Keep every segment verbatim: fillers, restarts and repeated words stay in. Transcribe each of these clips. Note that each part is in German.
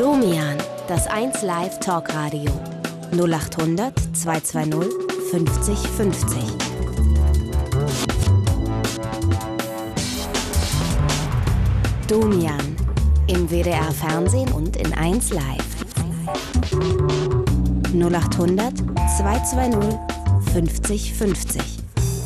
Domian, das eins Live Talkradio. null acht hundert zweihundertzweißig fünfzig fünfzig. Domian, im W D R Fernsehen und in eins Live. null acht hundert zweihundertzweißig fünfzig fünfzig.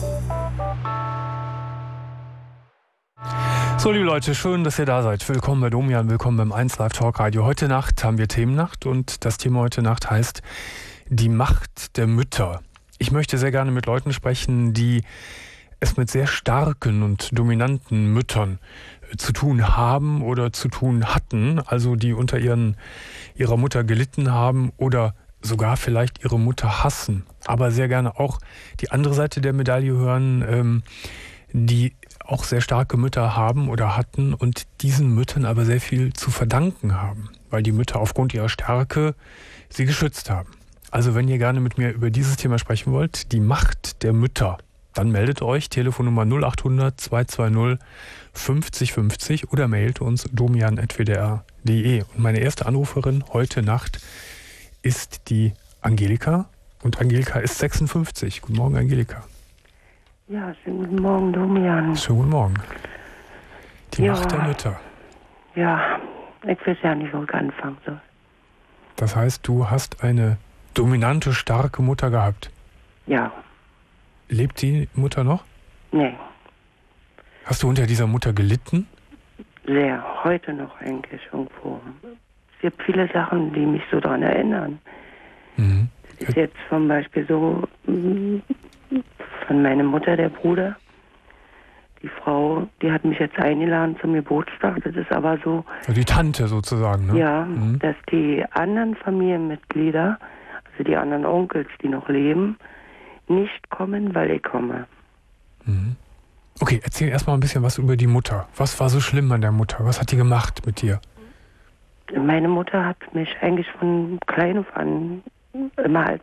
So, liebe Leute, schön, dass ihr da seid. Willkommen bei Domian, willkommen beim eins Live Talk Radio. Heute Nacht haben wir Themennacht und das Thema heute Nacht heißt die Macht der Mütter. Ich möchte sehr gerne mit Leuten sprechen, die es mit sehr starken und dominanten Müttern zu tun haben oder zu tun hatten, also die unter ihren, ihrer Mutter gelitten haben oder sogar vielleicht ihre Mutter hassen, aber sehr gerne auch die andere Seite der Medaille hören, ähm, die auch sehr starke Mütter haben oder hatten und diesen Müttern aber sehr viel zu verdanken haben, weil die Mütter aufgrund ihrer Stärke sie geschützt haben. Also wenn ihr gerne mit mir über dieses Thema sprechen wollt, die Macht der Mütter, dann meldet euch, Telefonnummer null acht hundert zweihundertzweißig fünfzig fünfzig oder mailt uns domian at w d r punkt d e. Und meine erste Anruferin heute Nacht ist die Angelika und Angelika ist sechsundfünfzig. Guten Morgen, Angelika. Ja, schönen guten Morgen, Domian. Schönen guten Morgen. Die Ja. Macht der Mütter. Ja, ich weiß ja nicht, wo ich anfangen soll. Das heißt, du hast eine dominante, starke Mutter gehabt. Ja, Lebt die Mutter noch? nee, Hast du unter dieser Mutter gelitten? sehr. Heute noch eigentlich irgendwo. Es gibt viele Sachen, die mich so daran erinnern. Mhm. Es ist jetzt zum Beispiel so, mm, von meiner Mutter, der Bruder, die Frau, die hat mich jetzt eingeladen zum Geburtstag. Das ist aber so, Also die Tante sozusagen, ne? ja, Mhm. dass die anderen Familienmitglieder, also die anderen Onkels, die noch leben, nicht kommen, weil ich komme. Mhm. Okay, erzähl erstmal ein bisschen was über die Mutter. Was war so schlimm an der Mutter? Was hat die gemacht mit dir? Meine Mutter hat mich eigentlich von klein auf an immer als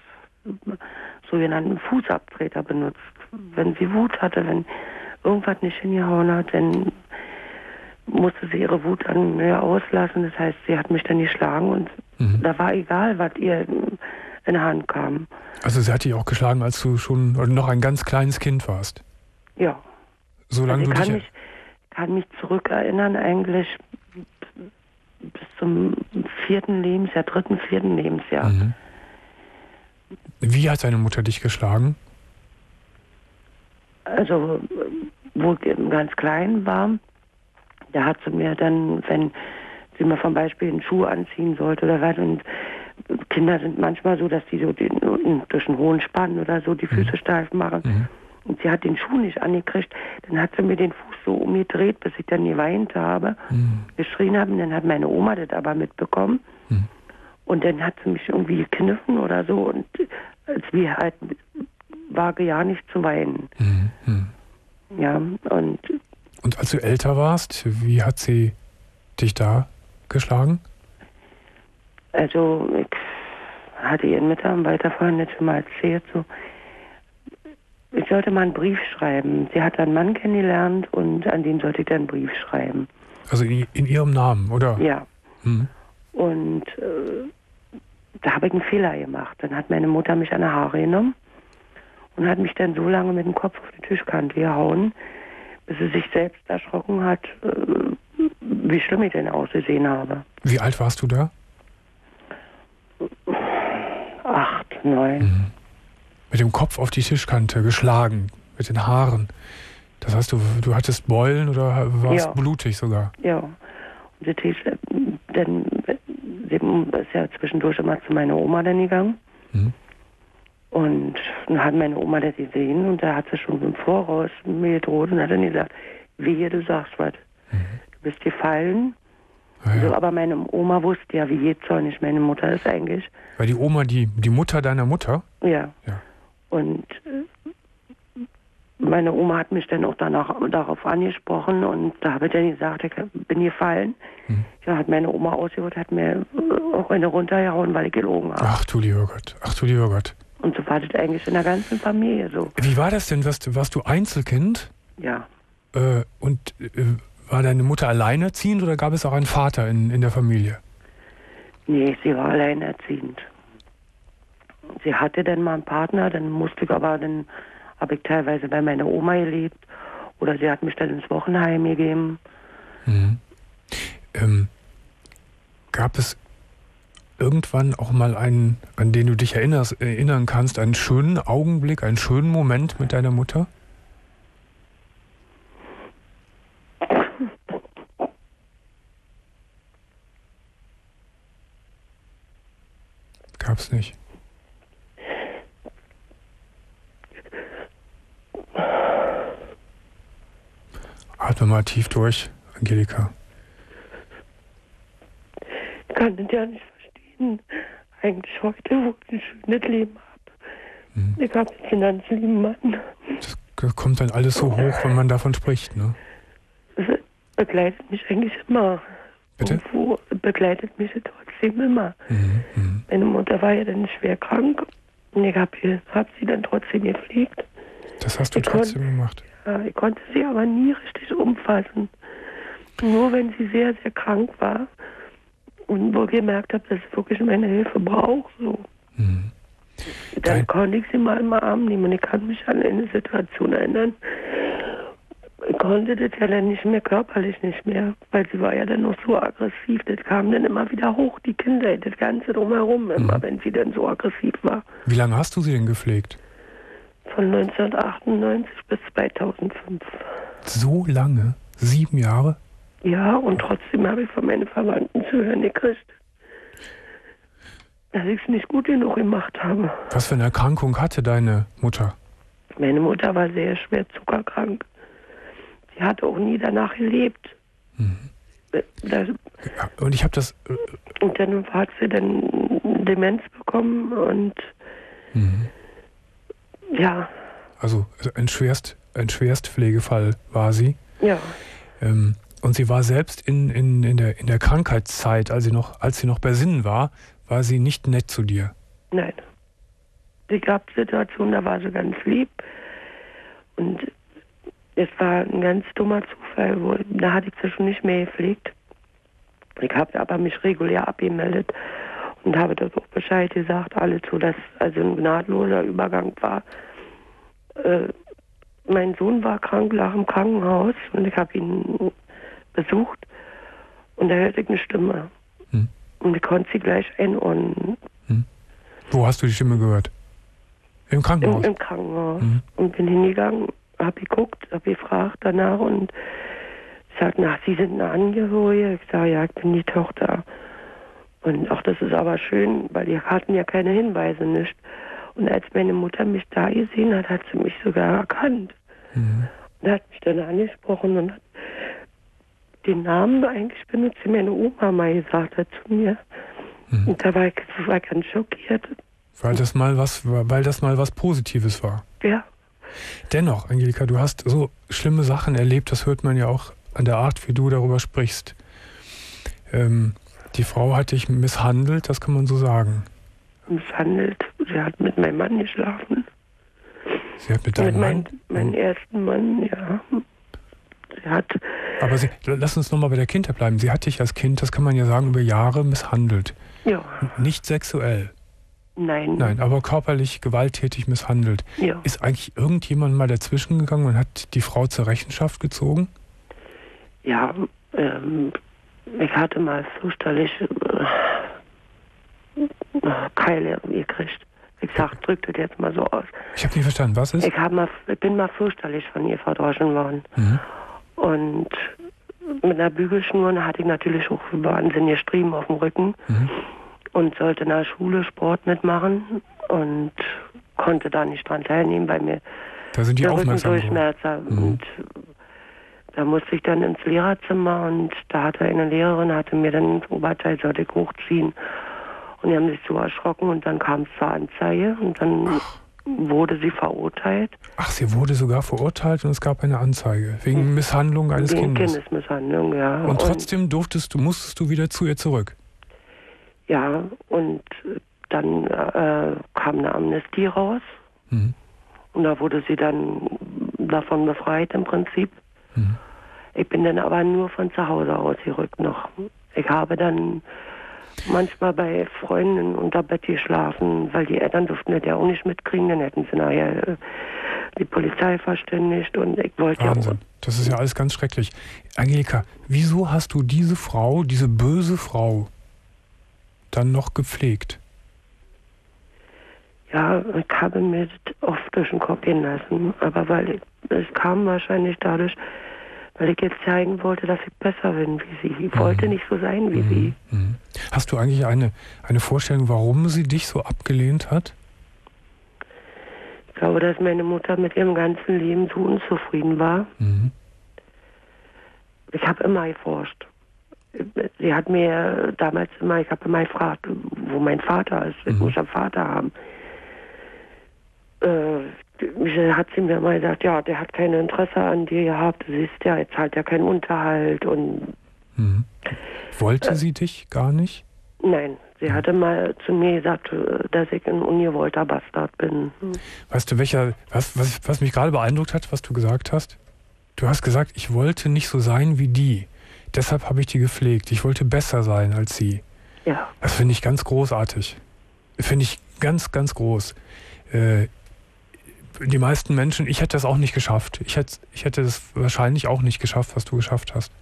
sogenannten Fußabtreter benutzt. Wenn sie Wut hatte, wenn irgendwas nicht hingehauen hat, dann musste sie ihre Wut an mir auslassen. Das heißt, sie hat mich dann geschlagen und Mhm. da war egal, was ihr in die Hand kam. Also sie hat dich auch geschlagen, als du schon oder noch ein ganz kleines Kind warst. Ja. Solange Also ich du kann dich... mich, kann mich zurückerinnern eigentlich bis zum vierten Lebensjahr, dritten, vierten Lebensjahr. Mhm. Wie hat deine Mutter dich geschlagen? Also, wo ich ganz klein war, da hat sie mir dann, wenn sie mir zum Beispiel einen Schuh anziehen sollte oder was, und Kinder sind manchmal so, dass die so den, durch einen hohen Spann oder so die Füße Mhm. steif machen. Mhm. Und sie hat den Schuh nicht angekriegt, dann hat sie mir den Fuß so umgedreht, bis ich dann geweint habe, Mhm. geschrien habe, und dann hat meine Oma das aber mitbekommen. Mhm. Und dann hat sie mich irgendwie gekniffen oder so, und als wir halt wage ja nicht zu weinen. Mhm. Mhm. Ja, und Und als du älter warst, wie hat sie dich da geschlagen? also ich hatte ihren Mitarbeiter vorhin jetzt schon mal erzählt, so, ich sollte mal einen Brief schreiben. Sie hat einen Mann kennengelernt und an den sollte ich dann einen Brief schreiben. Also in, in ihrem Namen, oder? Ja, Mhm. und äh, da habe ich einen Fehler gemacht. Dann hat meine Mutter mich an die Haare genommen und hat mich dann so lange mit dem Kopf auf die Tischkante gehauen, bis sie sich selbst erschrocken hat, äh, wie schlimm ich denn ausgesehen habe. Wie alt warst du da? Acht, neun. Mhm. Mit dem Kopf auf die Tischkante geschlagen, mit den Haaren. Das heißt, du, du hattest Beulen oder warst Ja. blutig sogar? Ja. Und sie hieß, äh, dann, sie ist ja zwischendurch immer zu meiner Oma dann gegangen. Mhm. Und dann hat meine Oma das gesehen und da hat sie schon im Voraus mir gedroht und hat dann gesagt, wehe, du sagst was. Mhm. Du bist gefallen. Ja, ja. So, aber meine Oma wusste ja, wie jähzornig meine Mutter ist eigentlich. War die Oma die, die Mutter deiner Mutter? Ja. Ja. Und äh, meine Oma hat mich dann auch danach darauf angesprochen und da habe ich dann gesagt, ich bin gefallen. Mhm. Ja, hat meine Oma ausgeholt, hat mir auch eine runtergehauen, weil ich gelogen habe. Ach du lieber Gott, ach du lieber Gott. Und so war das eigentlich in der ganzen Familie so. Wie war das denn? Warst, warst du Einzelkind? Ja. Äh, und äh, war deine Mutter alleinerziehend oder gab es auch einen Vater in, in der Familie? Nee, sie war alleinerziehend. Sie hatte dann mal einen Partner, dann musste ich aber, dann habe ich teilweise bei meiner Oma gelebt oder sie hat mich dann ins Wochenheim gegeben. Mhm. Ähm, gab es irgendwann auch mal einen, an den du dich erinnerst, erinnern kannst, einen schönen Augenblick, einen schönen Moment mit deiner Mutter? Gab's nicht. Atme mal tief durch, Angelika. Ich kann das ja nicht verstehen. Eigentlich heute, wo ich ein schönes Leben habe. Hm. Ich habe einen finanzlieben Mann. Das kommt dann alles so hoch, wenn man davon spricht, ne? Das begleitet mich eigentlich immer. Bitte? Irgendwo begleitet mich trotzdem immer. Mhm, mh. Meine Mutter war ja dann schwer krank und ich habe hab sie dann trotzdem gepflegt. Das hast du ich trotzdem kon- gemacht? Ja, ich konnte sie aber nie richtig umfassen. Nur wenn sie sehr, sehr krank war und wo ich gemerkt habe, dass sie wirklich meine Hilfe braucht, so. Mhm. Dann Dein- konnte ich sie mal im Arm nehmen und ich kann mich an eine Situation erinnern. Ich konnte das ja dann nicht mehr, körperlich nicht mehr, weil sie war ja dann noch so aggressiv. Das kam dann immer wieder hoch, die Kinder, das Ganze drumherum, immer, Mhm. wenn sie dann so aggressiv war. Wie lange hast du sie denn gepflegt? Von neunzehnhundertachtundneunzig bis zweitausendfünf. So lange? Sieben Jahre? Ja, und trotzdem habe ich von meinen Verwandten zu hören gekriegt, dass ich es nicht gut genug gemacht habe. Was für eine Erkrankung hatte deine Mutter? Meine Mutter war sehr schwer zuckerkrank. Sie hat auch nie danach gelebt. Mhm. Das, Ja, und ich habe das... Äh, und dann hat sie dann Demenz bekommen und mhm. ja, Also ein, Schwerst, ein Schwerstpflegefall war sie. ja, Ähm, und sie war selbst in, in, in, der, in der Krankheitszeit, als sie, noch, als sie noch bei Sinnen war, war sie nicht nett zu dir. nein. Es gab Situationen, da war sie ganz lieb und es war ein ganz dummer Zufall, wo, da hatte ich sie schon nicht mehr gepflegt. Ich habe aber mich regulär abgemeldet und habe das auch Bescheid gesagt, alles so, dass also ein gnadloser Übergang war. Äh, mein Sohn war krank, lag im Krankenhaus und ich habe ihn besucht und da hörte ich eine Stimme. Hm. Und ich konnte sie gleich einordnen. Hm. Wo hast du die Stimme gehört? Im Krankenhaus? Im, im Krankenhaus. Hm. Und bin hingegangen, habe geguckt, habe gefragt danach und sagt, na, Sie sind eine Angehörige. Ich sage, ja, ich bin die Tochter. Und auch das ist aber schön, weil die hatten ja keine Hinweise, nicht. Und als meine Mutter mich da gesehen hat, hat sie mich sogar erkannt. Mhm. Und hat mich dann angesprochen und hat den Namen eigentlich benutzt, den meine Oma mal gesagt hat zu mir. Mhm. Und da war ich, war ich ganz schockiert. Weil das mal was, weil das mal was Positives war. Ja, Dennoch, Angelika, du hast so schlimme Sachen erlebt, das hört man ja auch an der Art, wie du darüber sprichst. Ähm, die Frau hat dich misshandelt, das kann man so sagen. misshandelt. Sie hat mit meinem Mann geschlafen. Sie hat mit Mit deinem mein, Mann... meinem ersten Mann, ja. Sie hat, Aber sie, lass uns nochmal bei der Kindheit bleiben. Sie hat dich als Kind, das kann man ja sagen, über Jahre misshandelt. ja, Nicht sexuell, nein. nein, aber körperlich gewalttätig misshandelt. Ja. Ist eigentlich irgendjemand mal dazwischen gegangen und hat die Frau zur Rechenschaft gezogen? Ja, ähm, ich hatte mal fürchterlich äh, Keile gekriegt. Ich sag, drück das jetzt mal so aus. Ich habe nicht verstanden, was ist? Ich, hab mal, ich bin mal fürchterlich von ihr verdroschen worden. Mhm. Und mit einer Bügelschnur hatte ich natürlich auch wahnsinnige Striemen auf dem Rücken. Mhm. Und sollte in der Schule Sport mitmachen und konnte da nicht dran teilnehmen, weil mir Da sind die der aufmerksam geworden. Rückendurchschmerzer. Mhm. Und da musste ich dann ins Lehrerzimmer und da hatte eine Lehrerin, hatte mir dann das Oberteil, sollte ich hochziehen. Und die haben sich so erschrocken und dann kam es zur Anzeige und dann Ach. wurde sie verurteilt. Ach, sie wurde sogar verurteilt und es gab eine Anzeige wegen Misshandlung eines Wegen Kindes. Kindesmisshandlung, ja. Und trotzdem durftest du, musstest du wieder zu ihr zurück. Ja, und dann äh, kam eine Amnestie raus. Mhm. Und da wurde sie dann davon befreit im Prinzip. Mhm. Ich bin dann aber nur von zu Hause aus gerückt noch. Ich habe dann Manchmal bei Freunden unter Bett geschlafen, weil die Eltern durften das ja auch nicht mitkriegen, dann hätten sie nachher äh, die Polizei verständigt und ich wollte Wahnsinn. ja... Das ist ja alles ganz schrecklich. Angelika, wieso hast du diese Frau, diese böse Frau, dann noch gepflegt? Ja, ich habe mir das oft durch den Kopf gehen lassen, aber weil ich, es kam wahrscheinlich dadurch, weil ich jetzt zeigen wollte, dass ich besser bin wie sie. Ich wollte Mhm. nicht so sein wie Mhm. sie. Mhm. Hast du eigentlich eine, eine Vorstellung, warum sie dich so abgelehnt hat? Ich glaube, dass meine Mutter mit ihrem ganzen Leben so unzufrieden war. Mhm. Ich habe immer geforscht. Sie hat mir damals immer, ich habe immer gefragt, wo mein Vater ist. Ich Mhm. muss einen Vater haben. Äh, hat sie mir immer gesagt, ja, der hat kein Interesse an dir gehabt. Du siehst ja, jetzt zahlt ja keinen Unterhalt und... Mhm. Wollte äh, sie dich gar nicht? Nein, sie Mhm. hatte mal zu mir gesagt, dass ich ein ungewollter Bastard bin. Weißt du, welcher, was, was, was mich gerade beeindruckt hat, was du gesagt hast? Du hast gesagt, ich wollte nicht so sein wie die. Deshalb habe ich die gepflegt. Ich wollte besser sein als sie. Ja. Das finde ich ganz großartig. Finde ich ganz, ganz groß. Äh, die meisten Menschen, ich hätte das auch nicht geschafft. Ich hätte, ich hätte das wahrscheinlich auch nicht geschafft, was du geschafft hast.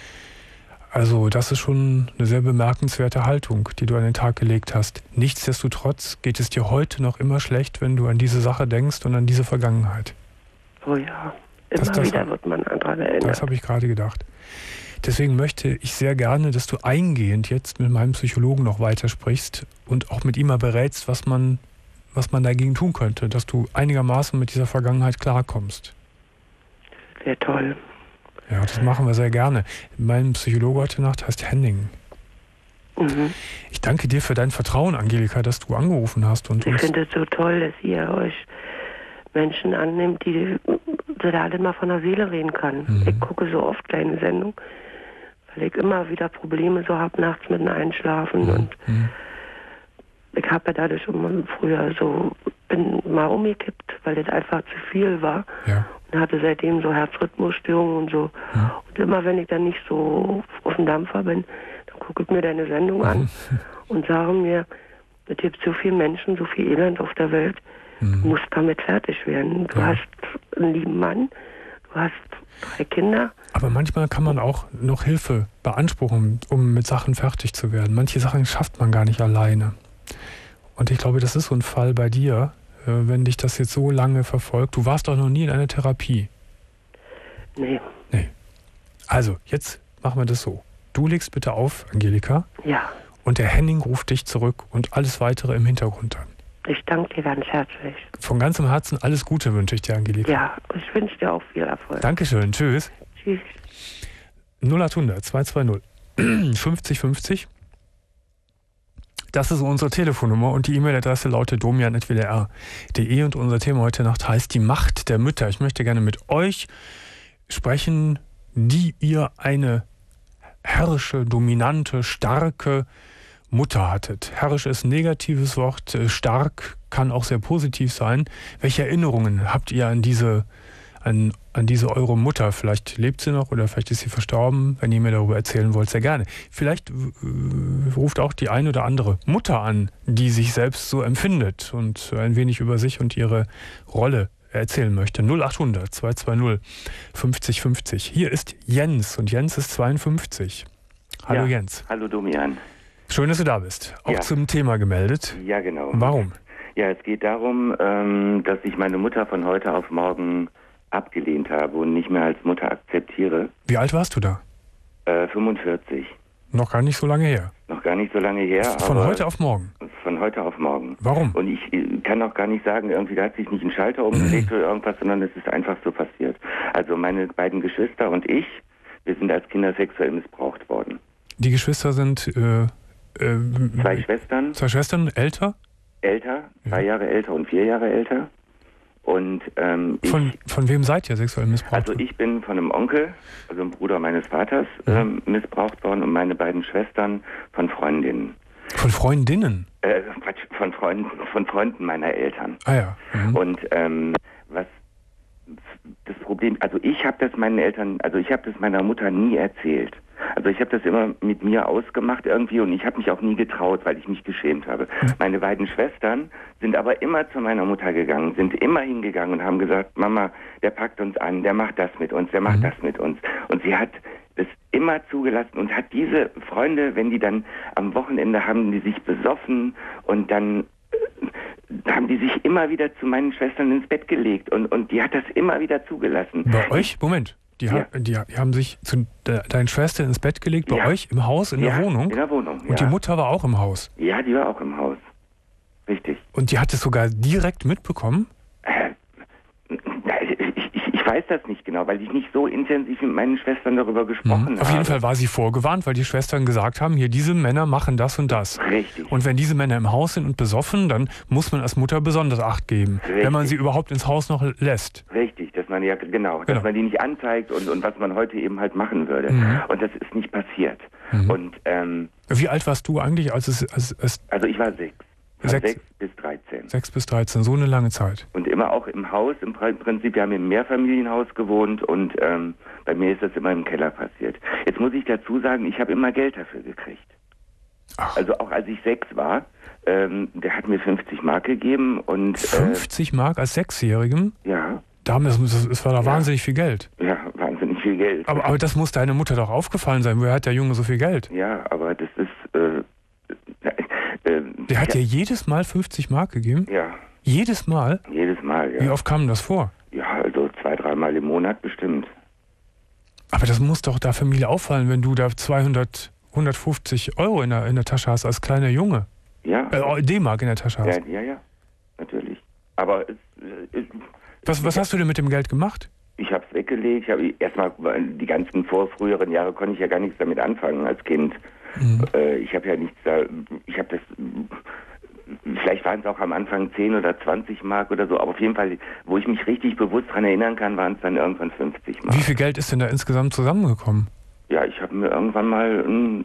Also das ist schon eine sehr bemerkenswerte Haltung, die du an den Tag gelegt hast. Nichtsdestotrotz geht es dir heute noch immer schlecht, wenn du an diese Sache denkst und an diese Vergangenheit. Oh ja, immer Das- das- wieder wird man daran erinnert. Das habe ich gerade gedacht. Deswegen möchte ich sehr gerne, dass du eingehend jetzt mit meinem Psychologen noch weitersprichst und auch mit ihm mal berätst, was man, was man dagegen tun könnte, dass du einigermaßen mit dieser Vergangenheit klarkommst. Sehr toll. Ja, das machen wir sehr gerne. Mein Psychologe heute Nacht heißt Henning. Mhm. Ich danke dir für dein Vertrauen, Angelika, dass du angerufen hast. Und Ich uns finde es so toll, dass ihr euch Menschen annimmt, die da alle mal von der Seele reden kann. Mhm. Ich gucke so oft deine Sendung, weil ich immer wieder Probleme so habe, nachts mit dem Einschlafen. Mhm. Und Mhm. ich habe ja dadurch immer früher so, bin mal umgekippt, weil das einfach zu viel war. Ja. Und hatte seitdem so Herzrhythmusstörungen und so. Mhm. Und immer wenn ich dann nicht so auf dem Dampfer bin, dann gucke ich mir deine Sendung an und sage mir, es gibt so viele Menschen, so viel Elend auf der Welt, Mhm. du musst damit fertig werden. Du Ja. hast einen lieben Mann, du hast drei Kinder. Aber manchmal kann man auch noch Hilfe beanspruchen, um mit Sachen fertig zu werden. Manche Sachen schafft man gar nicht alleine. Und ich glaube, das ist so ein Fall bei dir, äh, wenn dich das jetzt so lange verfolgt. Du warst doch noch nie in einer Therapie. Nee, Nee. Also, jetzt machen wir das so. Du legst bitte auf, Angelika, ja, und der Henning ruft dich zurück und alles weitere im Hintergrund an. ich danke dir ganz herzlich. Von ganzem Herzen alles Gute wünsche ich dir, Angelika. Ja, ich wünsche dir auch viel Erfolg. Dankeschön, tschüss. Tschüss. null acht hundert zwei zwei null fünfzig fünfzig. Das ist unsere Telefonnummer und die E-Mail-Adresse lautet domian at w d r punkt d e und unser Thema heute Nacht heißt die Macht der Mütter. Ich möchte gerne mit euch sprechen, die ihr eine herrische, dominante, starke Mutter hattet. Herrisch ist ein negatives Wort, stark kann auch sehr positiv sein. Welche Erinnerungen habt ihr an diese An, an diese eure Mutter? Vielleicht lebt sie noch oder vielleicht ist sie verstorben. Wenn ihr mir darüber erzählen wollt, sehr gerne. Vielleicht äh, ruft auch die eine oder andere Mutter an, die sich selbst so empfindet und ein wenig über sich und ihre Rolle erzählen möchte. null acht hundert zwei zwei null fünfzig fünfzig. Hier ist Jens und Jens ist zweiundfünfzig. Hallo Ja. Jens. Hallo Domian. Schön, dass du da bist. Auch Ja. zum Thema gemeldet. Ja, genau. Warum? Ja, es geht darum, ähm, dass ich meine Mutter von heute auf morgen abgelehnt habe und nicht mehr als Mutter akzeptiere. Wie alt warst du da? Äh, fünfundvierzig. Noch gar nicht so lange her. Noch gar nicht so lange her. Von aber heute auf morgen. Von heute auf morgen. Warum? Und ich äh, kann auch gar nicht sagen, irgendwie da hat sich nicht ein Schalter umgelegt oder irgendwas, sondern es ist einfach so passiert. Also meine beiden Geschwister und ich, wir sind als Kinder sexuell missbraucht worden. Die Geschwister sind äh, äh, Zwei Schwestern, zwei Schwestern, älter? älter, zwei Jahre älter und vier Jahre älter. Und ähm, ich... Von, von wem seid ihr sexuell missbraucht? Also ich bin von einem Onkel, also einem Bruder meines Vaters, ähm, missbraucht worden und meine beiden Schwestern von Freundinnen. Von Freundinnen? Äh, Quatsch, von Freunden, von Freunden meiner Eltern. Ah ja. Mhm. Und ähm, was das Problem, also ich habe das meinen Eltern, also ich habe das meiner Mutter nie erzählt. Also ich habe das immer mit mir ausgemacht irgendwie und ich habe mich auch nie getraut, weil ich mich geschämt habe. Mhm. Meine beiden Schwestern sind aber immer zu meiner Mutter gegangen, sind immer hingegangen und haben gesagt, Mama, der packt uns an, der macht das mit uns, der macht mhm. das mit uns. Und sie hat es immer zugelassen und hat diese Freunde, wenn die dann am Wochenende haben, die sich besoffen und dann äh, haben die sich immer wieder zu meinen Schwestern ins Bett gelegt und, und die hat das immer wieder zugelassen. Bei euch? Moment. Die, ja. ha, die, die haben sich zu de, deinen Schwestern ins Bett gelegt, bei ja. euch im Haus, in ja, der Wohnung? in der Wohnung, Und ja. die Mutter war auch im Haus? Ja, die war auch im Haus. Richtig. Und die hat es sogar direkt mitbekommen? Äh, ich, ich, ich weiß das nicht genau, weil ich nicht so intensiv mit meinen Schwestern darüber gesprochen mhm. habe. Auf jeden Fall war sie vorgewarnt, weil die Schwestern gesagt haben, hier, diese Männer machen das und das. Richtig. Und wenn diese Männer im Haus sind und besoffen, dann muss man als Mutter besonders Acht geben, Richtig. wenn man sie überhaupt ins Haus noch lässt. Richtig, dass man ja, genau, dass genau. man die nicht anzeigt und, und was man heute eben halt machen würde. Mhm. Und das ist nicht passiert. Mhm. Und, ähm, Wie alt warst du eigentlich, als es... Als, als also ich war sechs. Von sechs, sechs bis dreizehn. Sechs bis dreizehn, so eine lange Zeit. Und immer auch im Haus, im Prinzip, wir haben im Mehrfamilienhaus gewohnt und ähm, bei mir ist das immer im Keller passiert. Jetzt muss ich dazu sagen, ich habe immer Geld dafür gekriegt. Ach. Also auch als ich sechs war, ähm, der hat mir fünfzig Mark gegeben und... fünfzig äh, Mark als Sechsjährigem? Ja. Damals, das war da ja. wahnsinnig viel Geld. Ja, wahnsinnig viel Geld. Aber, aber das muss deiner Mutter doch aufgefallen sein. Woher hat der Junge so viel Geld? Ja, aber das ist... Äh, äh, der hat ja. dir jedes Mal fünfzig Mark gegeben? Ja. Jedes Mal? Jedes Mal, ja. Wie oft kam das vor? Ja, also zwei, dreimal im Monat bestimmt. Aber das muss doch der Familie auffallen, wenn du da zweihundert, hundertfünfzig Euro in der, in der Tasche hast als kleiner Junge. Ja. Äh, D-Mark in der Tasche hast. Ja, ja, ja, natürlich. Aber es, es, was, was hast du denn mit dem Geld gemacht? Ich habe es weggelegt. Ich habe erstmal die ganzen vor früheren Jahre konnte ich ja gar nichts damit anfangen als Kind. Mhm. Äh, ich habe ja nichts da. Ich habe das. Vielleicht waren es auch am Anfang zehn oder zwanzig Mark oder so, aber auf jeden Fall, wo ich mich richtig bewusst daran erinnern kann, waren es dann irgendwann fünfzig Mark. Wie viel Geld ist denn da insgesamt zusammengekommen? Ja, ich habe mir irgendwann mal,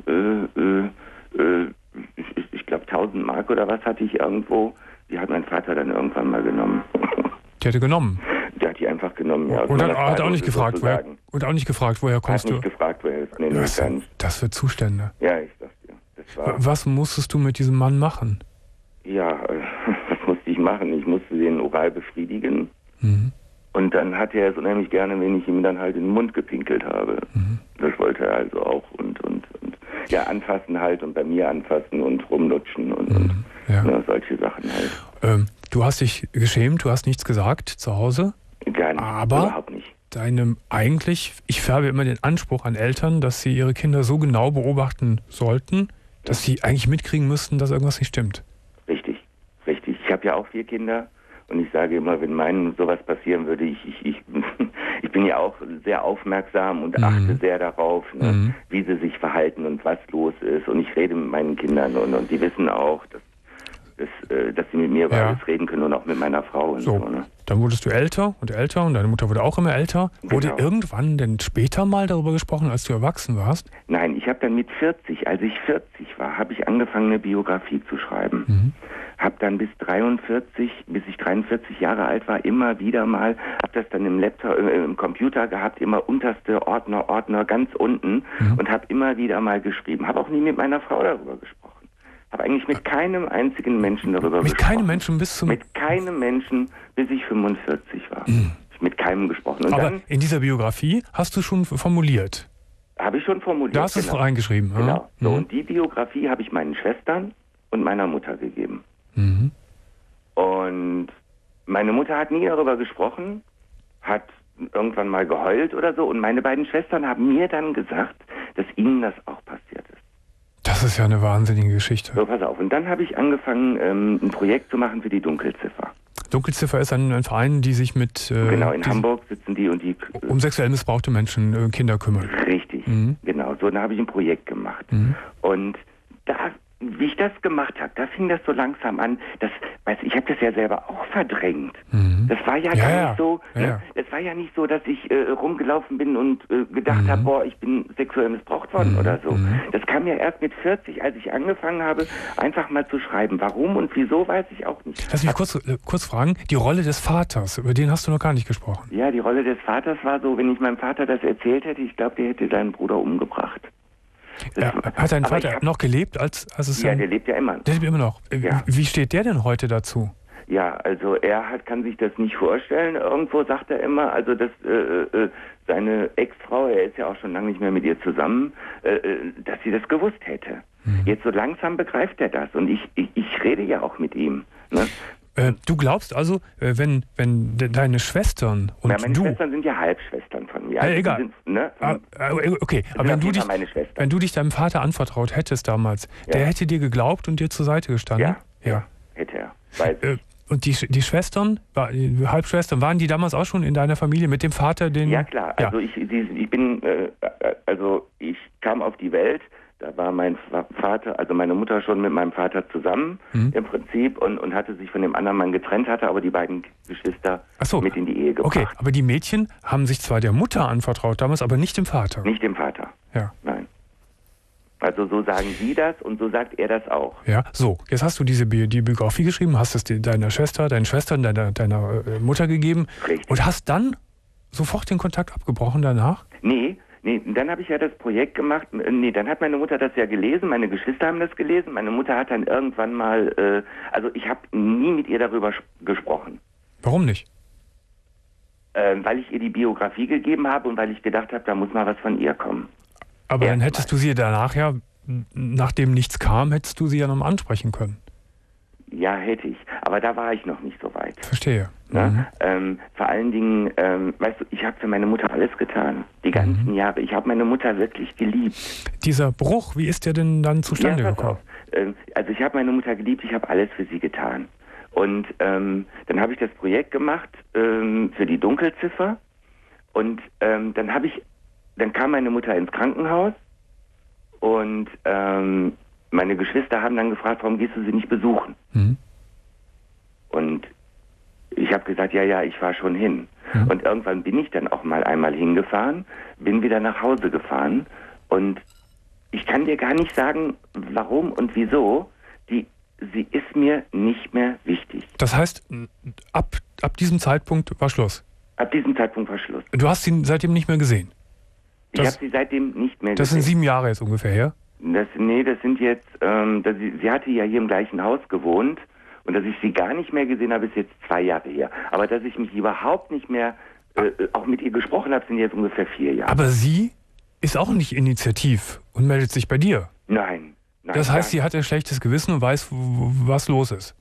äh, äh, äh, ich, ich glaube tausend Mark oder was hatte ich irgendwo. Die hat mein Vater dann irgendwann mal genommen. Die hatte genommen? Der hat die einfach genommen, ja. Und dann hat er auch nicht gefragt, woher, und auch nicht gefragt, woher kommst du? Hat nicht gefragt, woher ist. Nee, nee, das, gar nicht. Das für Zustände. Ja, ich sag's dir. Das war was musstest du mit diesem Mann machen? Ja, äh, was musste ich machen? Ich musste den oral befriedigen. Mhm. Und dann hatte er es unheimlich gerne, wenn ich ihm dann halt in den Mund gepinkelt habe. Mhm. Das wollte er also auch. Und, und, und ja, anfassen halt und bei mir anfassen und rumlutschen und, mhm. und ja. Ja, solche Sachen halt. Ähm, du hast dich geschämt, du hast nichts gesagt zu Hause? Gar nicht, aber überhaupt nicht. Deinem eigentlich, ich färbe immer den Anspruch an Eltern, dass sie ihre Kinder so genau beobachten sollten, dass ja. sie eigentlich mitkriegen müssten, dass irgendwas nicht stimmt. Richtig, richtig. Ich habe ja auch vier Kinder und ich sage immer, wenn meinen sowas passieren würde, ich, ich, ich, ich bin ja auch sehr aufmerksam und mhm. achte sehr darauf, ne, mhm. wie sie sich verhalten und was los ist. Und ich rede mit meinen Kindern und, und die wissen auch, dass, dass, äh, dass sie mit mir über ja. alles reden können und auch mit meiner Frau. Und so, so ne? Dann wurdest du älter und älter und deine Mutter wurde auch immer älter. Genau. Wurde irgendwann denn später mal darüber gesprochen, als du erwachsen warst? Nein, ich habe dann mit vierzig, als ich vierzig war, habe ich angefangen, eine Biografie zu schreiben. Mhm. Habe dann bis dreiundvierzig, bis ich dreiundvierzig Jahre alt war, immer wieder mal, habe das dann im Laptop, äh, im Computer gehabt, immer unterste Ordner, Ordner ganz unten mhm. und habe immer wieder mal geschrieben. Habe auch nie mit meiner Frau darüber gesprochen. Habe eigentlich mit keinem einzigen Menschen darüber mit gesprochen. Mit keinem Menschen bis zum... Mit keinem Menschen, bis ich fünfundvierzig war. Mhm. Mit keinem gesprochen. Und aber dann, in dieser Biografie hast du schon formuliert? Habe ich schon formuliert. Da hast du es genau. reingeschrieben. Genau. Ja? So, mhm. und die Biografie habe ich meinen Schwestern und meiner Mutter gegeben. Mhm. Und meine Mutter hat nie darüber gesprochen, hat irgendwann mal geheult oder so. Und meine beiden Schwestern haben mir dann gesagt, dass ihnen das auch passiert ist. Das ist ja eine wahnsinnige Geschichte. So, pass auf. Und dann habe ich angefangen, ähm, ein Projekt zu machen für die Dunkelziffer. Dunkelziffer ist ein, ein Verein, die sich mit... Äh, genau, in Hamburg sitzen die und die... Äh, um sexuell missbrauchte Menschen, äh, Kinder kümmern. Richtig, mhm. genau. So, dann habe ich ein Projekt gemacht. Mhm. Und da... Wie ich das gemacht habe, da fing das so langsam an, dass, weiß ich habe das ja selber auch verdrängt. Mhm. Das war ja, ja gar ja. nicht so, ja, ne? ja. Das war ja nicht so, dass ich äh, rumgelaufen bin und äh, gedacht mhm. habe, boah, ich bin sexuell missbraucht worden mhm. oder so. Mhm. Das kam ja erst mit vierzig, als ich angefangen habe, einfach mal zu schreiben. Warum und wieso, weiß ich auch nicht. Lass mich kurz, äh, kurz fragen, die Rolle des Vaters, über den hast du noch gar nicht gesprochen. Ja, die Rolle des Vaters war so, wenn ich meinem Vater das erzählt hätte, ich glaube, der hätte seinen Bruder umgebracht. Ja, hat dein Vater hab, noch gelebt, als, als es Ja, dann, der lebt ja immer noch. Der lebt immer noch. Ja. Wie steht der denn heute dazu? Ja, also er hat, kann sich das nicht vorstellen. Irgendwo sagt er immer, also dass äh, äh, seine Ex-Frau, er ist ja auch schon lange nicht mehr mit ihr zusammen, äh, dass sie das gewusst hätte. Mhm. Jetzt so langsam begreift er das und ich, ich, ich rede ja auch mit ihm. Ne? Äh, du glaubst also, äh, wenn, wenn de deine Schwestern und ja, meine du... Schwestern sind ja Halbschwestern von mir. Ja, Also egal. Sind, ne? ah, okay, aber wenn du, dich, wenn du dich deinem Vater anvertraut hättest damals, ja. der hätte dir geglaubt und dir zur Seite gestanden? Ja, ja. hätte er. Äh, und die, die Schwestern, die Halbschwestern, waren die damals auch schon in deiner Familie mit dem Vater? Den, ja klar, also ja. Ich, die, ich bin, äh, also ich kam auf die Welt, da war mein Vater, also meine Mutter schon mit meinem Vater zusammen mhm. im Prinzip und, und hatte sich von dem anderen Mann getrennt, hatte aber die beiden Geschwister so. mit in die Ehe gebracht. Okay, aber die Mädchen haben sich zwar der Mutter anvertraut damals, aber nicht dem Vater. Nicht dem Vater. Ja. Nein. Also so sagen sie das und so sagt er das auch. Ja, so. Jetzt hast du diese Bi die Biografie geschrieben, hast es deiner Schwester, deinen Schwestern, deiner, deiner äh, Mutter gegeben. Richtig. Und hast dann sofort den Kontakt abgebrochen danach? Nee, nee, dann habe ich ja das Projekt gemacht. Nee, dann hat meine Mutter das ja gelesen, meine Geschwister haben das gelesen. Meine Mutter hat dann irgendwann mal, äh, also ich habe nie mit ihr darüber gesprochen. Warum nicht? Äh, weil ich ihr die Biografie gegeben habe und weil ich gedacht habe, da muss mal was von ihr kommen. Aber Erst dann hättest mal. du sie danach ja, nachdem nichts kam, hättest du sie ja noch mal ansprechen können. Ja, hätte ich. Aber da war ich noch nicht so weit. Verstehe. Ne? Mhm. Ähm, vor allen Dingen, ähm, weißt du, ich habe für meine Mutter alles getan. Die ganzen mhm. Jahre. Ich habe meine Mutter wirklich geliebt. Dieser Bruch, wie ist der denn dann zustande ja, gekommen? Ähm, also ich habe meine Mutter geliebt, ich habe alles für sie getan. Und ähm, dann habe ich das Projekt gemacht ähm, für die Dunkelziffer. Und ähm, dann habe ich, dann kam meine Mutter ins Krankenhaus und ähm, meine Geschwister haben dann gefragt, warum gehst du sie nicht besuchen? Mhm. Und ich habe gesagt, ja, ja, ich fahre schon hin. Mhm. Und irgendwann bin ich dann auch mal einmal hingefahren, bin wieder nach Hause gefahren und ich kann dir gar nicht sagen, warum und wieso. Die, sie ist mir nicht mehr wichtig. Das heißt, ab, ab diesem Zeitpunkt war Schluss? Ab diesem Zeitpunkt war Schluss. Du hast sie seitdem nicht mehr gesehen? Das, ich habe sie seitdem nicht mehr das gesehen. Das sind sieben Jahre jetzt ungefähr her? Das, nee, das sind jetzt, ähm, das, sie hatte ja hier im gleichen Haus gewohnt und dass ich sie gar nicht mehr gesehen habe, ist jetzt zwei Jahre her. Aber dass ich mich überhaupt nicht mehr, äh, auch mit ihr gesprochen habe, sind jetzt ungefähr vier Jahre. Aber sie ist auch nicht initiativ und meldet sich bei dir? Nein. nein das heißt, sie hat ein schlechtes Gewissen und weiß, was los ist?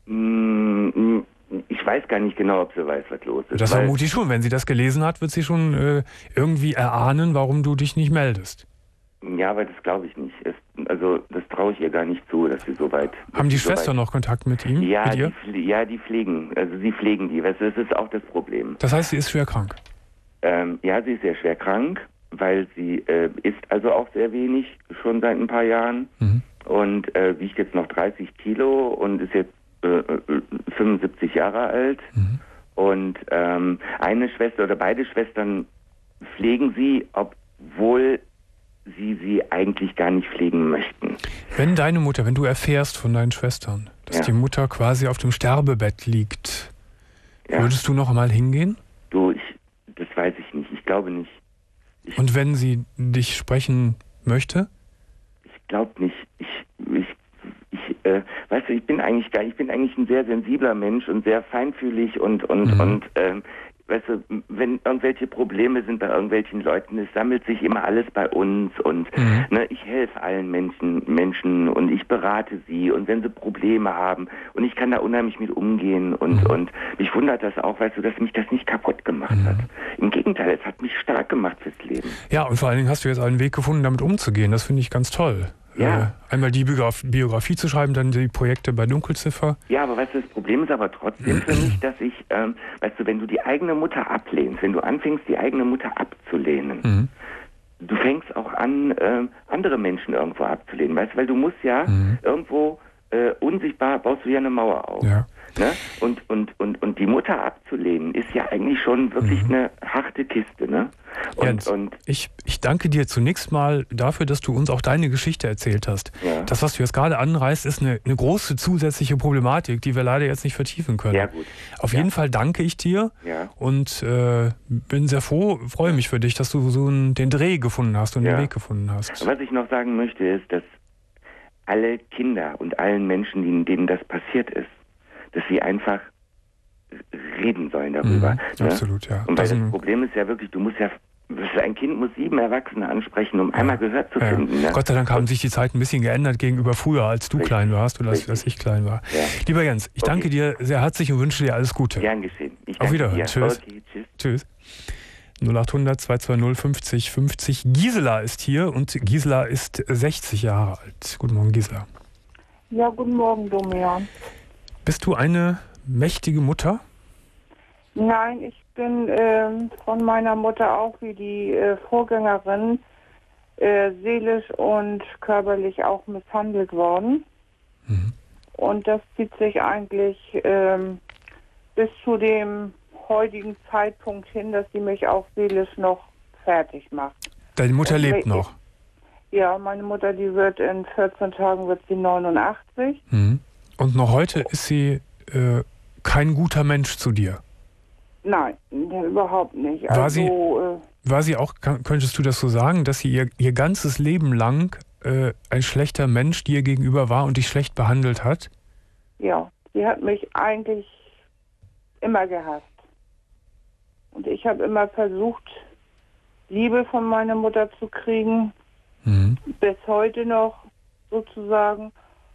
Ich weiß gar nicht genau, ob sie weiß, was los ist. Das vermute ich schon. Wenn sie das gelesen hat, wird sie schon äh, irgendwie erahnen, warum du dich nicht meldest. Ja, aber das glaube ich nicht. Es, also das traue ich ihr gar nicht zu, dass sie so weit... Haben die Schwestern so noch Kontakt mit ihm? Ja, mit ihr? Die, ja, die pflegen. Also sie pflegen die. Das ist auch das Problem. Das heißt, sie ist schwer krank? Ähm, ja, sie ist sehr schwer krank, weil sie äh, isst also auch sehr wenig, schon seit ein paar Jahren. Mhm. Und äh, wiegt jetzt noch dreißig Kilo und ist jetzt äh, fünfundsiebzig Jahre alt. Mhm. Und ähm, eine Schwester oder beide Schwestern pflegen sie, obwohl sie sie eigentlich gar nicht pflegen möchten. Wenn deine Mutter, wenn du erfährst von deinen Schwestern, dass ja. die Mutter quasi auf dem Sterbebett liegt, ja. würdest du noch einmal hingehen? Du, ich, das weiß ich nicht. Ich glaube nicht. Ich, Und wenn sie dich sprechen möchte? Ich glaube nicht. Ich, ich, ich äh, weißt du, ich bin eigentlich gar, ich bin eigentlich ein sehr sensibler Mensch und sehr feinfühlig und und mhm. und ähm, weißt du, wenn irgendwelche Probleme sind bei irgendwelchen Leuten, es sammelt sich immer alles bei uns und mhm. ne, ich helfe allen Menschen, Menschen und ich berate sie und wenn sie Probleme haben und ich kann da unheimlich mit umgehen und, mhm. und mich wundert das auch, weißt du, dass mich das nicht kaputt gemacht mhm. hat. Im Gegenteil, es hat mich stark gemacht fürs Leben. Ja, und vor allen Dingen hast du jetzt einen Weg gefunden, damit umzugehen. Das finde ich ganz toll. Ja. Äh, einmal die Biograf Biografie zu schreiben, dann die Projekte bei Dunkelziffer. Ja, aber weißt du, das Problem ist aber trotzdem für mich, dass ich, ähm, weißt du, wenn du die eigene Mutter ablehnst, wenn du anfängst, die eigene Mutter abzulehnen, mhm. du fängst auch an, äh, andere Menschen irgendwo abzulehnen, weißt du, weil du musst ja mhm. irgendwo äh, unsichtbar, baust du ja eine Mauer auf. Ja. Ne? Und, und, und, und die Mutter abzulehnen, ist ja eigentlich schon wirklich mhm. eine harte Kiste. Ne? Und, Jens, und ich, ich danke dir zunächst mal dafür, dass du uns auch deine Geschichte erzählt hast. Ja. Das, was du jetzt gerade anreißt, ist eine, eine große zusätzliche Problematik, die wir leider jetzt nicht vertiefen können. Ja, gut. Auf ja. jeden Fall danke ich dir ja. und äh, bin sehr froh, freue mich für dich, dass du so einen, den Dreh gefunden hast und ja. den Weg gefunden hast. Was ich noch sagen möchte, ist, dass alle Kinder und allen Menschen, denen das passiert ist, dass sie einfach reden sollen darüber. Mhm, ne? Absolut, ja. Und weil das, das Problem ist ja wirklich, du musst ja, ein Kind muss sieben Erwachsene ansprechen, um ja, einmal Gehör zu ja. finden. Ne? Gott sei Dank haben sich die Zeiten ein bisschen geändert gegenüber früher, als du Richtig. klein warst oder als, Richtig. als ich klein war. Ja. Lieber Jens, ich Okay. danke dir sehr herzlich und wünsche dir alles Gute. Gern geschehen. Ich Auf danke Wiederhören. dir. Tschüss. Okay, tschüss. Tschüss. null acht hundert zwei zwei null fünfzig fünfzig. Gisela ist hier und Gisela ist sechzig Jahre alt. Guten Morgen, Gisela. Ja, guten Morgen, Domian. Bist du eine mächtige Mutter? Nein, ich bin ähm, von meiner Mutter auch wie die äh, Vorgängerin äh, seelisch und körperlich auch misshandelt worden. Mhm. Und das zieht sich eigentlich ähm, bis zu dem heutigen Zeitpunkt hin, dass sie mich auch seelisch noch fertig macht. Deine Mutter Und lebt ich- noch. Ja, meine Mutter, die wird in vierzehn Tagen wird sie neunundachtzig. Mhm. Und noch heute ist sie äh, kein guter Mensch zu dir. Nein, überhaupt nicht. War also, sie- äh, War sie auch, kann- könntest du das so sagen, dass sie ihr, ihr ganzes Leben lang äh, ein schlechter Mensch dir gegenüber war und dich schlecht behandelt hat? ja, sie hat mich eigentlich immer gehasst. Und ich habe immer versucht, Liebe von meiner Mutter zu kriegen, Mhm. bis heute noch sozusagen.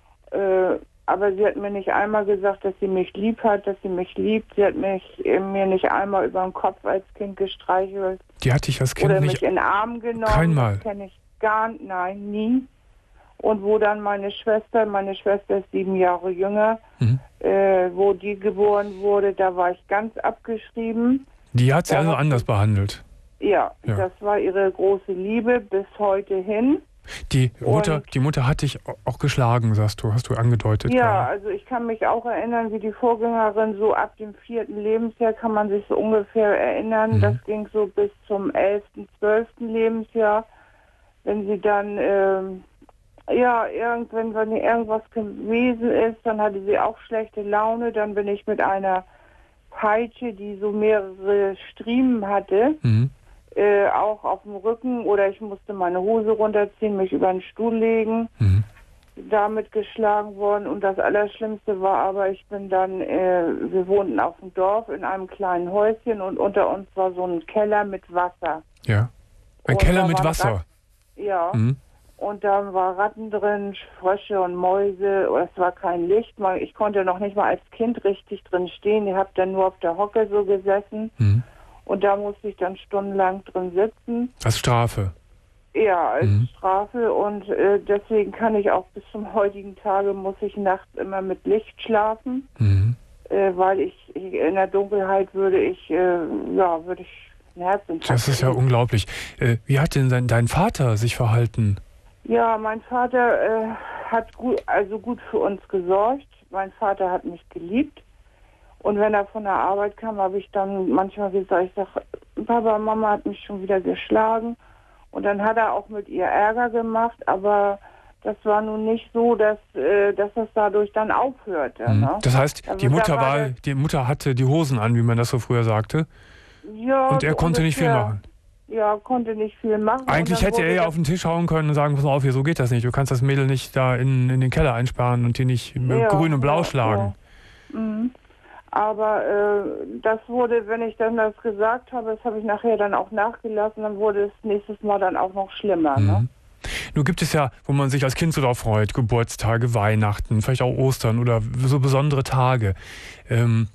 Äh, aber sie hat mir nicht einmal gesagt, dass sie mich lieb hat, dass sie mich liebt. Sie hat mich äh, mir nicht einmal über den Kopf als Kind gestreichelt Die hatte ich als Kind oder nicht. mich in den Arm genommen. Kein Mal. Das kenne ich gar nicht, nein, nie. Und wo dann meine Schwester, meine Schwester ist sieben Jahre jünger, Mhm. äh, wo die geboren wurde, da war ich ganz abgeschrieben. Die hat sie Da also hat anders sie- behandelt. Ja, Ja. das war ihre große Liebe bis heute hin. Die Mutter, Und- die Mutter hat dich auch geschlagen, sagst du, hast du angedeutet. Ja, gerade. also ich kann mich auch erinnern, wie die Vorgängerin, so ab dem vierten Lebensjahr kann man sich so ungefähr erinnern. Mhm. Das ging so bis zum elften, zwölften Lebensjahr. Wenn sie dann, ähm, ja, irgendwann, wenn irgendwas gewesen ist, dann hatte sie auch schlechte Laune. Dann bin ich mit einer Peitsche, die so mehrere Striemen hatte, Mhm. äh, auch auf dem Rücken, oder ich musste meine Hose runterziehen, mich über den Stuhl legen, Mhm. damit geschlagen worden. Und das Allerschlimmste war aber, ich bin dann, äh, wir wohnten auf dem Dorf in einem kleinen Häuschen und unter uns war so ein Keller mit Wasser. Ja. Ein Und Keller da mit waren Wasser. Rat- Ja, Mhm. und da war Ratten drin, Frösche und Mäuse. Es war kein Licht. Man- Ich konnte noch nicht mal als Kind richtig drin stehen. Ich habe dann nur auf der Hocke so gesessen. Mhm. Und da musste ich dann stundenlang drin sitzen. Als Strafe. Ja, als Mhm. Strafe. Und äh, deswegen kann ich auch bis zum heutigen Tage, muss ich nachts immer mit Licht schlafen. Mhm. Äh, weil ich, ich in der Dunkelheit würde ich, äh, ja, würde ich einen Herzinfarkt Das ist ja kriegen. unglaublich. Äh, wie hat denn dein, dein Vater sich verhalten? Ja, mein Vater äh, hat gut, also gut für uns gesorgt. Mein Vater hat mich geliebt. Und wenn er von der Arbeit kam, habe ich dann manchmal gesagt, ich sage, Papa, Mama hat mich schon wieder geschlagen. Und dann hat er auch mit ihr Ärger gemacht, aber das war nun nicht so, dass, äh, dass das dadurch dann aufhörte. Mhm. Ne? Das heißt, Also die Mutter da war war, der- die Mutter hatte die Hosen an, wie man das so früher sagte, Ja, und er so konnte nicht viel ungefähr. machen. Ja, konnte nicht viel machen. Und Eigentlich dann hätte er wurde ja das- auf den Tisch hauen können und sagen, pass mal auf, hier, so geht das nicht. Du kannst das Mädel nicht da in, in den Keller einsperren und die nicht mit Ja, grün und blau ja, schlagen. ja. Mhm. Aber äh, das wurde, wenn ich dann das gesagt habe, das habe ich nachher dann auch nachgelassen, dann wurde es nächstes Mal dann auch noch schlimmer. Ne? Mhm. Nun gibt es ja, wo man sich als Kind so drauf freut, Geburtstage, Weihnachten, vielleicht auch Ostern oder so besondere Tage. Ähm,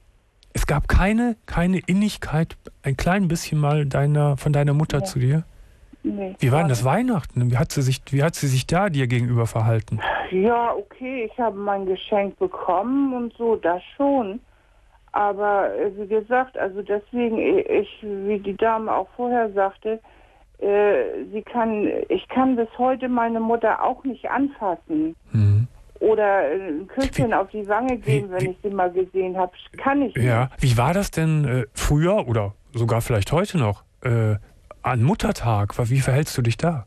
es gab keine, keine Innigkeit, ein klein bisschen mal deiner, von deiner Mutter Ja. zu dir? Nee, Wie war denn gar das Weihnachten? Wie hat sie sich, wie hat sie sich da dir gegenüber verhalten? nicht. Ja, okay, ich habe mein Geschenk bekommen und so, das schon. Aber äh, wie gesagt, also deswegen, ich, wie die Dame auch vorher sagte, äh, sie kann, ich kann bis heute meine Mutter auch nicht anfassen. Mhm. oder ein Küsschen wie, auf die Wange geben, wie, wenn wie, ich sie mal gesehen habe. Kann ich nicht. Ja, wie war das denn äh, früher oder sogar vielleicht heute noch äh, an Muttertag? Wie verhältst du dich da?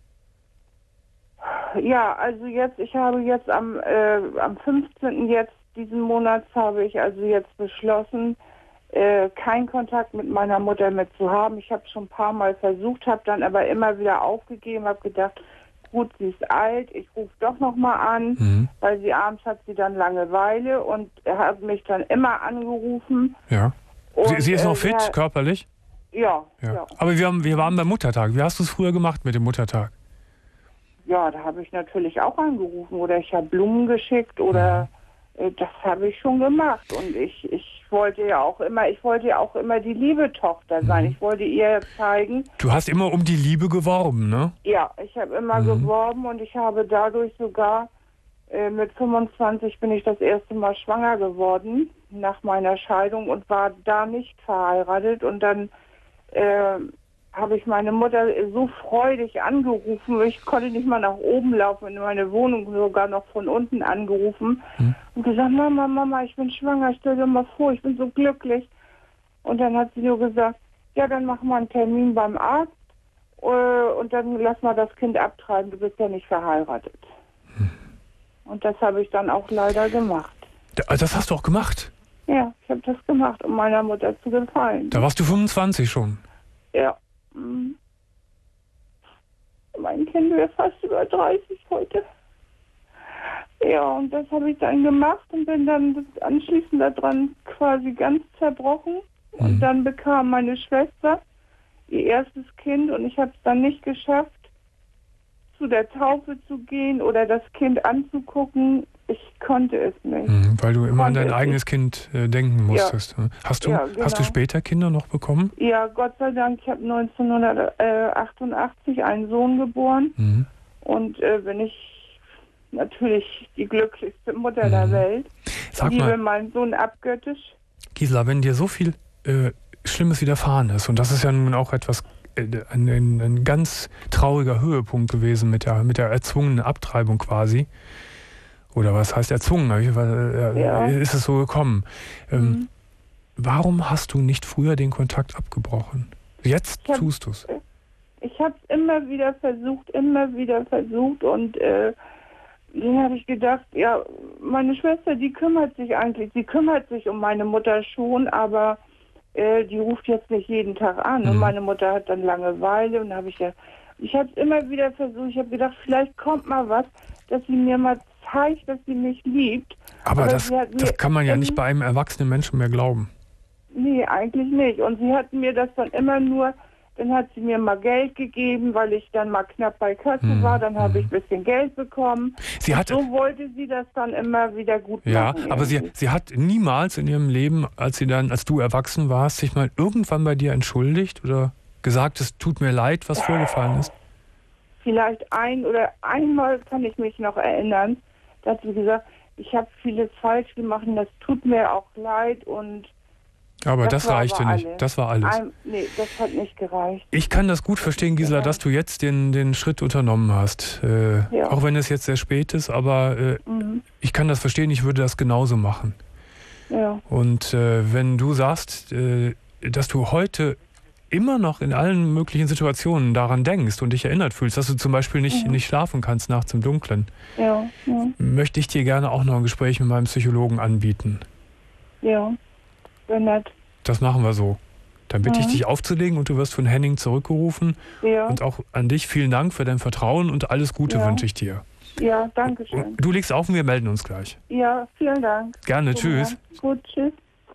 Ja, also jetzt, ich habe jetzt am, äh, am fünfzehnten jetzt diesen Monats habe ich also jetzt beschlossen, äh, keinen Kontakt mit meiner Mutter mehr zu haben. Ich habe schon ein paar Mal versucht, habe dann aber immer wieder aufgegeben, habe gedacht, gut, sie ist alt, ich rufe doch nochmal an, mhm. weil sie abends hat sie dann Langeweile und er hat mich dann immer angerufen. Ja. Und, sie, sie ist noch äh, fit, ja, körperlich? Ja, ja. ja. Aber wir, haben, wir waren beim Muttertag. Wie hast du es früher gemacht mit dem Muttertag? Ja, da habe ich natürlich auch angerufen oder ich habe Blumen geschickt oder mhm. äh, das habe ich schon gemacht. Und ich, ich wollte ja auch immer, ich wollte ja auch immer die liebe Tochter sein. Mhm. Ich wollte ihr zeigen. Du hast immer um die Liebe geworben, ne? Ja, ich habe immer mhm. geworben und ich habe dadurch sogar äh, mit fünfundzwanzig bin ich das erste Mal schwanger geworden nach meiner Scheidung und war da nicht verheiratet und dann äh, habe ich meine Mutter so freudig angerufen, ich konnte nicht mal nach oben laufen, in meine Wohnung sogar noch von unten angerufen hm. und gesagt, Mama, Mama, ich bin schwanger, stell dir mal vor, ich bin so glücklich. Und dann hat sie nur gesagt, ja, dann mach mal einen Termin beim Arzt äh, und dann lass mal das Kind abtreiben, du bist ja nicht verheiratet. Hm. Und das habe ich dann auch leider gemacht. Das hast du auch gemacht? Ja, ich habe das gemacht, um meiner Mutter zu gefallen. Da warst du fünfundzwanzig schon? Ja. Mein Kind wäre fast über dreißig heute. Ja, und das habe ich dann gemacht und bin dann anschließend daran quasi ganz zerbrochen. Mhm. Und dann bekam meine Schwester ihr erstes Kind und ich habe es dann nicht geschafft, zu der Taufe zu gehen oder das Kind anzugucken. Ich konnte es nicht. Mhm, weil du immer an dein eigenes Kind äh, denken musstest. Ja. Hast du, ja, genau. hast du später Kinder noch bekommen? Ja, Gott sei Dank. Ich habe neunzehnhundertachtundachtzig einen Sohn geboren. Mhm. Und äh, bin ich natürlich die glücklichste Mutter mhm. der Welt. Sag ich liebe mal, meinen Sohn abgöttisch. Gisela, wenn dir so viel äh, Schlimmes widerfahren ist, und das ist ja nun auch etwas, äh, ein, ein, ein ganz trauriger Höhepunkt gewesen mit der, mit der erzwungenen Abtreibung quasi, oder was heißt erzwungen? Äh, ja. Ist es so gekommen? Ähm, mhm. Warum hast du nicht früher den Kontakt abgebrochen? Jetzt hab, tust du es. Ich habe es immer wieder versucht, immer wieder versucht und äh, dann habe ich gedacht, ja, meine Schwester, die kümmert sich eigentlich, sie kümmert sich um meine Mutter schon, aber äh, die ruft jetzt nicht jeden Tag an. Mhm. Und meine Mutter hat dann Langeweile und habe ich ja, ich habe es immer wieder versucht, ich habe gedacht, vielleicht kommt mal was, dass sie mir mal zeigt, dass sie mich liebt. Aber, aber das, das kann man ja nicht bei einem erwachsenen Menschen mehr glauben. Nee, eigentlich nicht. Und sie hat mir das dann immer nur, dann hat sie mir mal Geld gegeben, weil ich dann mal knapp bei Kasse hm, war, dann hm. habe ich ein bisschen Geld bekommen. Sie hat, so wollte sie das dann immer wieder gut ja, machen. Ja, aber sie, sie hat niemals in ihrem Leben, als sie dann, als du erwachsen warst, sich mal irgendwann bei dir entschuldigt oder gesagt, es tut mir leid, was vorgefallen ist? Vielleicht ein oder einmal kann ich mich noch erinnern, dass sie gesagt, ich habe vieles falsch gemacht und das tut mir auch leid und aber das, das reichte nicht. Alles. Das war alles. Ein, nee, das hat nicht gereicht. Ich kann das gut verstehen, Gisela, dass du jetzt den, den Schritt unternommen hast. Äh, ja. Auch wenn es jetzt sehr spät ist, aber äh, mhm. ich kann das verstehen, ich würde das genauso machen. Ja. Und äh, wenn du sagst, äh, dass du heute immer noch in allen möglichen Situationen daran denkst und dich erinnert fühlst, dass du zum Beispiel nicht, mhm. nicht schlafen kannst nachts im Dunkeln, ja, ja. möchte ich dir gerne auch noch ein Gespräch mit meinem Psychologen anbieten. Ja. Nett. Das machen wir so. Dann bitte mhm. ich dich aufzulegen und du wirst von Henning zurückgerufen. Ja. Und auch an dich vielen Dank für dein Vertrauen und alles Gute ja. wünsche ich dir. Ja, danke schön. Du legst auf und wir melden uns gleich. Ja, vielen Dank. Gerne, Gut, tschüss. Gut, tschüss.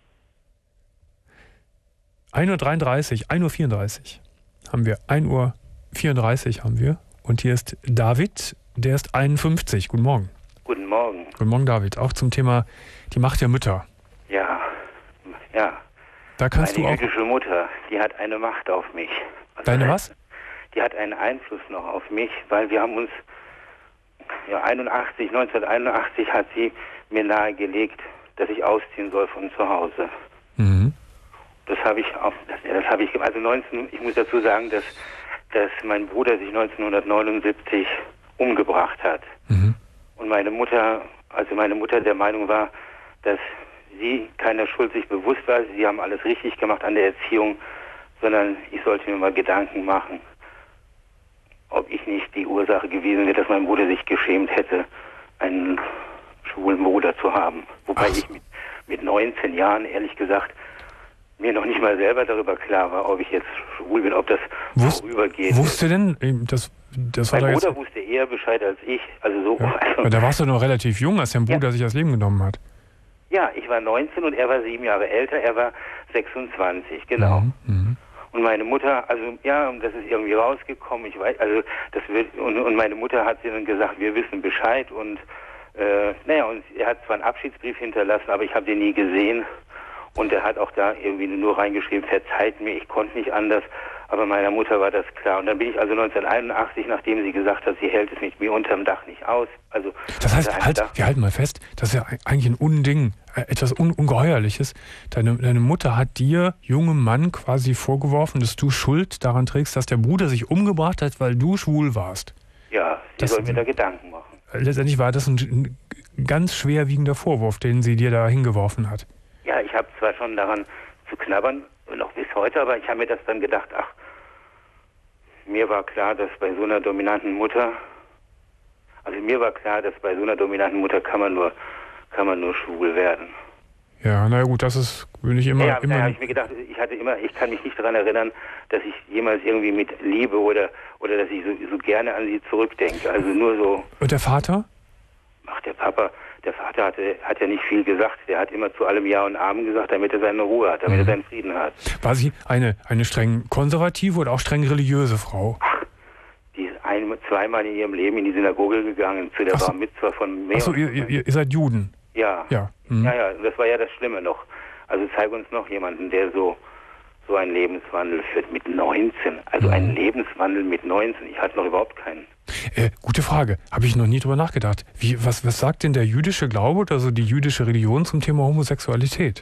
ein Uhr dreiunddreißig, ein Uhr vierunddreißig haben wir. ein Uhr vierunddreißig haben wir. Und hier ist David, der ist einundfünfzig. Guten Morgen. Guten Morgen. Guten Morgen, David. Auch zum Thema die Macht der Mütter. Ja, ja. Da kannst Meine du auch. jüdische Mutter, die hat eine Macht auf mich. Also Deine was? Die hat einen Einfluss noch auf mich, weil wir haben uns, ja, einundachtzig, neunzehnhunderteinundachtzig hat sie mir nahegelegt, dass ich ausziehen soll von zu Hause. Mhm. Das habe ich auch, das, das habe ich, also neunzehn, ich muss dazu sagen, dass, dass mein Bruder sich neunzehnhundertneunundsiebzig umgebracht hat. Mhm. Und meine Mutter, also meine Mutter der Meinung war, dass sie keiner Schuld sich bewusst war. Sie haben alles richtig gemacht an der Erziehung, sondern ich sollte mir mal Gedanken machen, ob ich nicht die Ursache gewesen wäre, dass mein Bruder sich geschämt hätte, einen schwulen Bruder zu haben. Wobei Ach. ich mit, mit neunzehn Jahren, ehrlich gesagt, mir noch nicht mal selber darüber klar war, ob ich jetzt schwul bin, ob das Wus vorübergeht. Wusste denn, das, das war mein da Bruder jetzt... wusste eher Bescheid als ich. Also so. Ja. Also, da warst du noch relativ jung, als dein Bruder ja. sich das Leben genommen hat. Ja, ich war neunzehn und er war sieben Jahre älter, er war sechsundzwanzig, genau. Mhm. Mhm. Und meine Mutter, also ja, das ist irgendwie rausgekommen, ich weiß, also das wird, und, und meine Mutter hat dann gesagt, wir wissen Bescheid und äh, naja, und er hat zwar einen Abschiedsbrief hinterlassen, aber ich habe den nie gesehen und er hat auch da irgendwie nur reingeschrieben, verzeiht mir, ich konnte nicht anders, aber meiner Mutter war das klar. Und dann bin ich also neunzehnhunderteinundachtzig, nachdem sie gesagt hat, sie hält es mit mir unterm Dach nicht aus. Also das heißt, halt, wir halten mal fest, das ist ja eigentlich ein Unding, etwas Un Ungeheuerliches. Deine, deine Mutter hat dir, jungem Mann, quasi vorgeworfen, dass du Schuld daran trägst, dass der Bruder sich umgebracht hat, weil du schwul warst. Ja, sie das, soll mir da Gedanken machen. Letztendlich war das ein, ein ganz schwerwiegender Vorwurf, den sie dir da hingeworfen hat. Ja, ich habe zwar schon daran zu knabbern, noch bis heute, aber ich habe mir das dann gedacht, ach, mir war klar, dass bei so einer dominanten Mutter, also mir war klar, dass bei so einer dominanten Mutter kann man nur, kann man nur schwul werden. Ja, naja gut, das ist, bin ich immer... Ja, immer da habe ich mir gedacht, ich hatte immer, ich kann mich nicht daran erinnern, dass ich jemals irgendwie mit Liebe oder, oder dass ich so, so gerne an sie zurückdenke, also nur so... Und der Vater? Ach, der Papa, der Vater hatte, hat ja nicht viel gesagt. Der hat immer zu allem Ja und Amen gesagt, damit er seine Ruhe hat, damit mhm. er seinen Frieden hat. War sie eine, eine streng konservative oder auch streng religiöse Frau? Ach, die ist ein, zweimal in ihrem Leben in die Synagoge gegangen, zu der Bar Mitzvah von mir. Achso, ihr, ihr, ihr seid Juden? Ja. Ja, mhm. ja, ja, das war ja das Schlimme noch. Also zeig uns noch jemanden, der so, so einen Lebenswandel führt mit neunzehn. Also mhm. einen Lebenswandel mit neunzehn. Ich hatte noch überhaupt keinen. Äh, gute Frage. Habe ich noch nie drüber nachgedacht. Wie, was, was sagt denn der jüdische Glaube oder so die jüdische Religion zum Thema Homosexualität?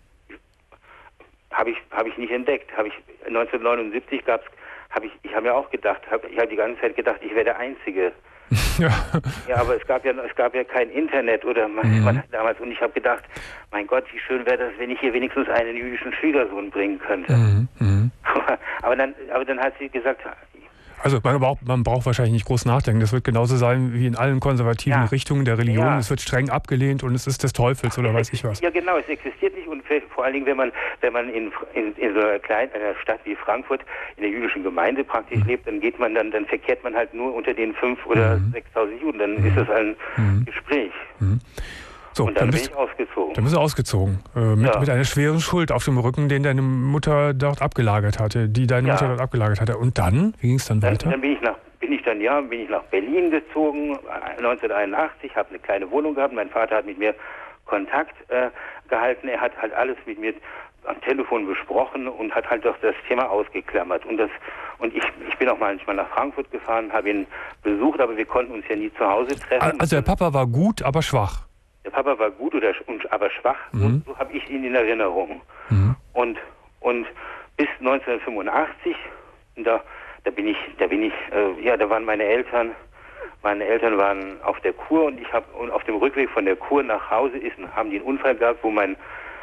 Habe ich, hab ich nicht entdeckt. Habe ich neunzehnhundertneunundsiebzig gab's, habe ich, ich habe mir auch gedacht, hab, ich habe die ganze Zeit gedacht, ich wäre der Einzige. Ja. Ja, aber es gab ja, es gab ja kein Internet oder man, mhm. man damals und ich habe gedacht, mein Gott, wie schön wäre das, wenn ich hier wenigstens einen jüdischen Schwiegersohn bringen könnte. Mhm. Mhm. aber dann, aber dann hat sie gesagt. Also man braucht, man braucht wahrscheinlich nicht groß nachdenken. Das wird genauso sein wie in allen konservativen ja. Richtungen der Religion. Ja. Es wird streng abgelehnt und es ist des Teufels oder weiß ich was. Ja genau, es existiert nicht und vor allen Dingen, wenn man, wenn man in, in, in so einer kleinen einer Stadt wie Frankfurt in der jüdischen Gemeinde praktisch mhm. lebt, dann geht man dann, dann verkehrt man halt nur unter den fünf oder mhm. sechstausend Juden. Dann mhm. ist das ein mhm. Gespräch. Mhm. So, und dann, dann bist, bin ich ausgezogen. Dann bist du ausgezogen. Äh, mit, ja. mit einer schweren Schuld auf dem Rücken, den deine Mutter dort abgelagert hatte, die deine ja. Mutter dort abgelagert hatte. Und dann? Wie ging es dann, dann weiter? Dann bin ich nach, bin ich dann, ja, bin ich nach Berlin gezogen, neunzehnhunderteinundachtzig, habe eine kleine Wohnung gehabt. Mein Vater hat mit mir Kontakt äh, gehalten. Er hat halt alles mit mir am Telefon besprochen und hat halt doch das Thema ausgeklammert. Und das und ich, ich bin auch manchmal nach Frankfurt gefahren, habe ihn besucht, aber wir konnten uns ja nie zu Hause treffen. Also der Papa war gut, aber schwach. Der Papa war gut, oder, aber schwach, mhm. so, so habe ich ihn in Erinnerung. Mhm. Und, und bis neunzehnhundertfünfundachtzig, da, da bin ich, da bin ich, äh, ja, da waren meine Eltern, meine Eltern waren auf der Kur und ich habe, und auf dem Rückweg von der Kur nach Hause ist, haben die einen Unfall gehabt, wo mein,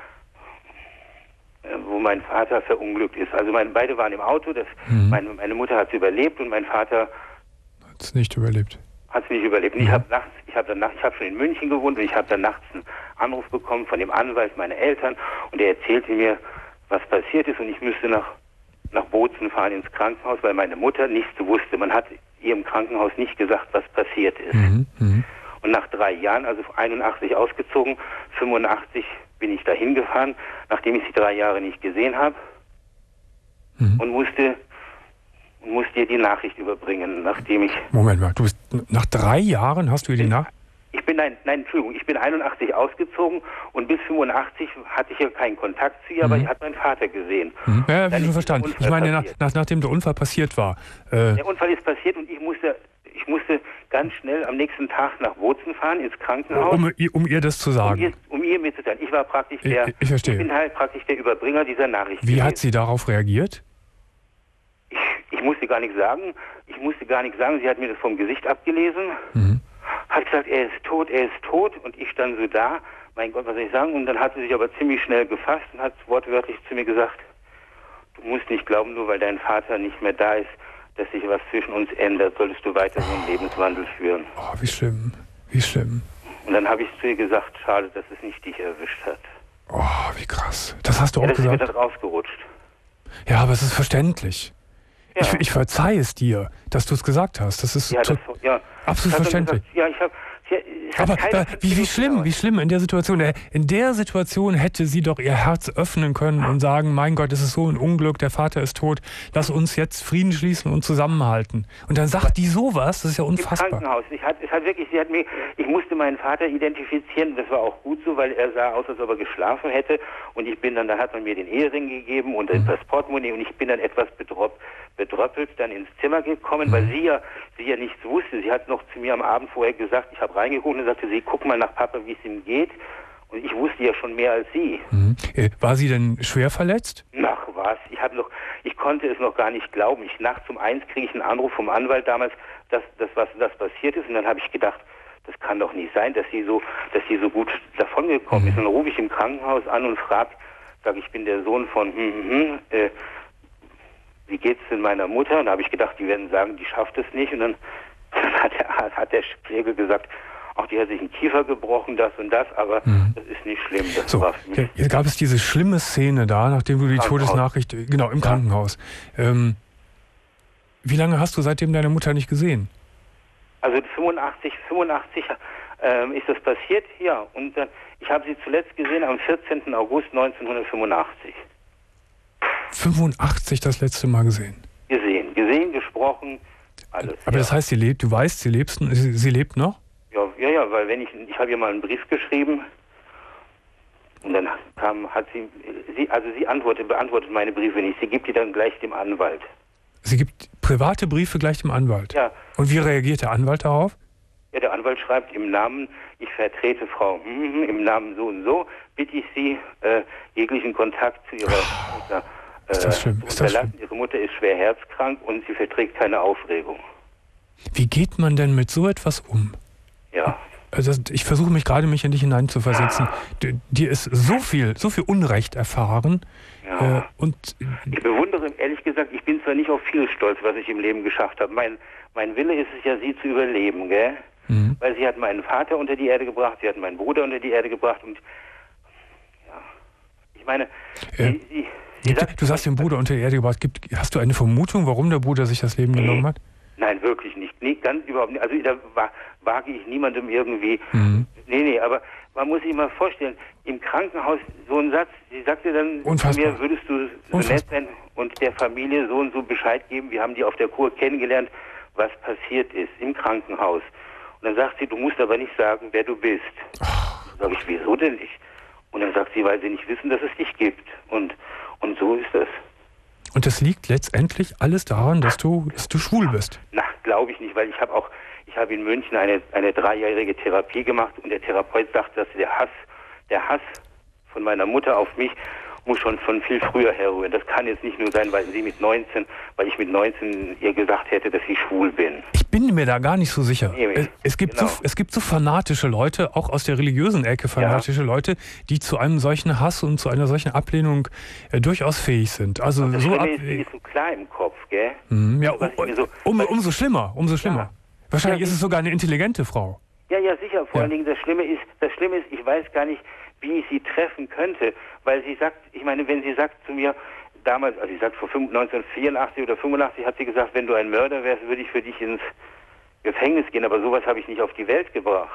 äh, wo mein Vater verunglückt ist. Also meine, beide waren im Auto, das, mhm. meine, meine Mutter hat es überlebt und mein Vater hat es nicht überlebt. Hat es nicht überlebt. Und ich habe nachts, ich habe dann nachts, ich habe schon in München gewohnt und ich habe dann nachts einen Anruf bekommen von dem Anwalt meiner Eltern und der erzählte mir, was passiert ist und ich müsste nach nach Bozen fahren ins Krankenhaus, weil meine Mutter nichts wusste. Man hat ihr im Krankenhaus nicht gesagt, was passiert ist. Mhm, mh. Und nach drei Jahren, also einundachtzig ausgezogen, fünfundachtzig bin ich dahin gefahren, nachdem ich sie drei Jahre nicht gesehen habe mhm. und musste und musste ihr die Nachricht überbringen, nachdem ich... Moment mal, du bist nach drei Jahren hast du ihr die Nachricht... Ich bin, nein, nein, Entschuldigung, ich bin einundachtzig ausgezogen und bis fünfundachtzig hatte ich ja keinen Kontakt zu ihr, mhm. aber ich hatte meinen Vater gesehen. Mhm. Ja, ja, wie schon verstanden. Ich meine, nach, nach, nachdem der Unfall passiert war... Äh der Unfall ist passiert und ich musste, ich musste ganz schnell am nächsten Tag nach Bozen fahren, ins Krankenhaus. Um, um ihr das zu sagen? Um ihr, um ihr mitzuteilen. Ich war praktisch der... Ich, ich verstehe. Ich bin halt praktisch der Überbringer dieser Nachricht. Wie gewesen. Hat sie darauf reagiert? Ich, ich musste gar nichts sagen. Ich musste gar nichts sagen. Sie hat mir das vom Gesicht abgelesen. Mhm. hat gesagt, er ist tot, er ist tot. Und ich stand so da, mein Gott, was soll ich sagen? Und dann hat sie sich aber ziemlich schnell gefasst und hat wortwörtlich zu mir gesagt, du musst nicht glauben, nur weil dein Vater nicht mehr da ist, dass sich was zwischen uns ändert, solltest du weiter so einen Lebenswandel führen. Oh, wie schlimm, wie schlimm. Und dann habe ich zu ihr gesagt, schade, dass es nicht dich erwischt hat. Oh, wie krass. Das hast du ja, auch das gesagt? ist mir dann rausgerutscht. Ja, aber es ist verständlich. Ja. Ich, ich verzeihe es dir, dass du es gesagt hast. Das ist ja, das, ja. absolut verständlich. Gesagt, ja, ich habe... Aber äh, wie, wie schlimm, wie schlimm in der Situation. In der Situation hätte sie doch ihr Herz öffnen können und sagen, mein Gott, es ist so ein Unglück, der Vater ist tot, lass uns jetzt Frieden schließen und zusammenhalten. Und dann sagt die sowas, das ist ja unfassbar. Im Krankenhaus. Ich, hat, es hat wirklich, sie hat mir, ich musste meinen Vater identifizieren, das war auch gut so, weil er sah aus, als ob er geschlafen hätte. Und ich bin dann, da hat man mir den Ehering gegeben und das Portemonnaie und ich bin dann etwas bedröppelt, bedröppelt dann ins Zimmer gekommen, mhm. weil sie ja, sie ja nichts wusste. Sie hat noch zu mir am Abend vorher gesagt, ich habe reingeguckt und sagte sie, guck mal nach Papa, wie es ihm geht. Und ich wusste ja schon mehr als sie. Mhm. War sie denn schwer verletzt? Ach was, ich habe noch, ich konnte es noch gar nicht glauben. Ich nachts um eins kriege ich einen Anruf vom Anwalt damals, dass das was das passiert ist. Und dann habe ich gedacht, das kann doch nicht sein, dass sie so, dass sie so gut davongekommen mhm. ist. Und dann rufe ich im Krankenhaus an und frage, sage ich bin der Sohn von hm, hm, hm, äh, wie geht's denn meiner Mutter? Und da habe ich gedacht, die werden sagen, die schafft es nicht. Und dann, dann hat, der, hat der Pfleger gesagt, ach, die hat sich einen Kiefer gebrochen, das und das, aber mhm. das ist nicht schlimm. Das so, war ja, jetzt gab es diese schlimme Szene da, nachdem du die Todesnachricht, genau, im ja. Krankenhaus. Ähm, wie lange hast du seitdem deine Mutter nicht gesehen? Also fünfundachtzig, fünfundachtzig ähm, ist das passiert, ja. Und dann, ich habe sie zuletzt gesehen am vierzehnten August neunzehnhundertfünfundachtzig. fünfundachtzig das letzte Mal gesehen? Gesehen, gesehen, gesprochen, alles. Aber ja. das heißt, sie lebt, du weißt, sie lebt, sie, sie lebt noch? Ja, ja, ja, weil wenn ich, ich habe ihr mal einen Brief geschrieben und dann kam, hat sie, sie also sie antwortet, beantwortet meine Briefe nicht, sie gibt die dann gleich dem Anwalt. Sie gibt private Briefe gleich dem Anwalt? Ja. Und wie reagiert der Anwalt darauf? Ja, der Anwalt schreibt im Namen, ich vertrete Frau, mm, im Namen so und so, bitte ich Sie, äh, jeglichen Kontakt zu Ihrer Mutter äh, ist das schlimm? Ist das schlimm? Ihre Mutter ist schwer herzkrank und sie verträgt keine Aufregung. Wie geht man denn mit so etwas um? Ja. Also ich versuche mich gerade, mich in dich hineinzuversetzen. Du, dir ist so viel, so viel Unrecht erfahren. Ja. Äh, und ich bewundere, ehrlich gesagt, ich bin zwar nicht auf viel stolz, was ich im Leben geschafft habe. Mein, mein Wille ist es ja, sie zu überleben, gell? Mhm. Weil sie hat meinen Vater unter die Erde gebracht, sie hat meinen Bruder unter die Erde gebracht und ja, ich meine, äh, sie, sie, sie sagt, du sagst den Bruder unter die Erde gebracht. Gibt, hast du eine Vermutung, warum der Bruder sich das Leben nee. genommen hat? Nein, wirklich nicht. Nee, ganz überhaupt nicht. Also da wage ich niemandem irgendwie. Mhm. Nee, nee, aber man muss sich mal vorstellen, im Krankenhaus so ein Satz, sie sagte dann Unfassbar. zu mir, würdest du so Unfassbar. nett sein und der Familie so und so Bescheid geben, wir haben die auf der Kur kennengelernt, was passiert ist im Krankenhaus. Und dann sagt sie, du musst aber nicht sagen, wer du bist. Ach. Dann sage ich, wieso denn nicht? Und dann sagt sie, weil sie nicht wissen, dass es dich gibt. Und, und so ist das. Und das liegt letztendlich alles daran, dass du, dass du schwul bist? Na, glaube ich nicht, weil ich habe auch, ich habe in München eine, eine dreijährige Therapie gemacht und der Therapeut sagt, dass der Hass, der Hass von meiner Mutter auf mich muss schon von viel früher herrühren. Das kann jetzt nicht nur sein, weil sie mit neunzehn, weil ich mit neunzehn ihr gesagt hätte, dass ich schwul bin. Ich bin mir da gar nicht so sicher. Nee, es, es, gibt genau. so, es gibt so fanatische Leute, auch aus der religiösen Ecke fanatische ja. Leute, die zu einem solchen Hass und zu einer solchen Ablehnung äh, durchaus fähig sind. Also das so ab, ist, ist so klar im Kopf, gell? Mm, ja, um, so, um, umso schlimmer, umso schlimmer. Ja. Wahrscheinlich ja, ist es sogar eine intelligente Frau. Ja, ja, sicher. Vor ja. allen Dingen das Schlimme ist, das Schlimme ist, ich weiß gar nicht, wie ich sie treffen könnte, weil sie sagt, ich meine, wenn sie sagt zu mir, damals, also sie sagt vor neunzehnhundertvierundachtzig oder fünfundachtzig, hat sie gesagt, wenn du ein Mörder wärst, würde ich für dich ins Gefängnis gehen, aber sowas habe ich nicht auf die Welt gebracht.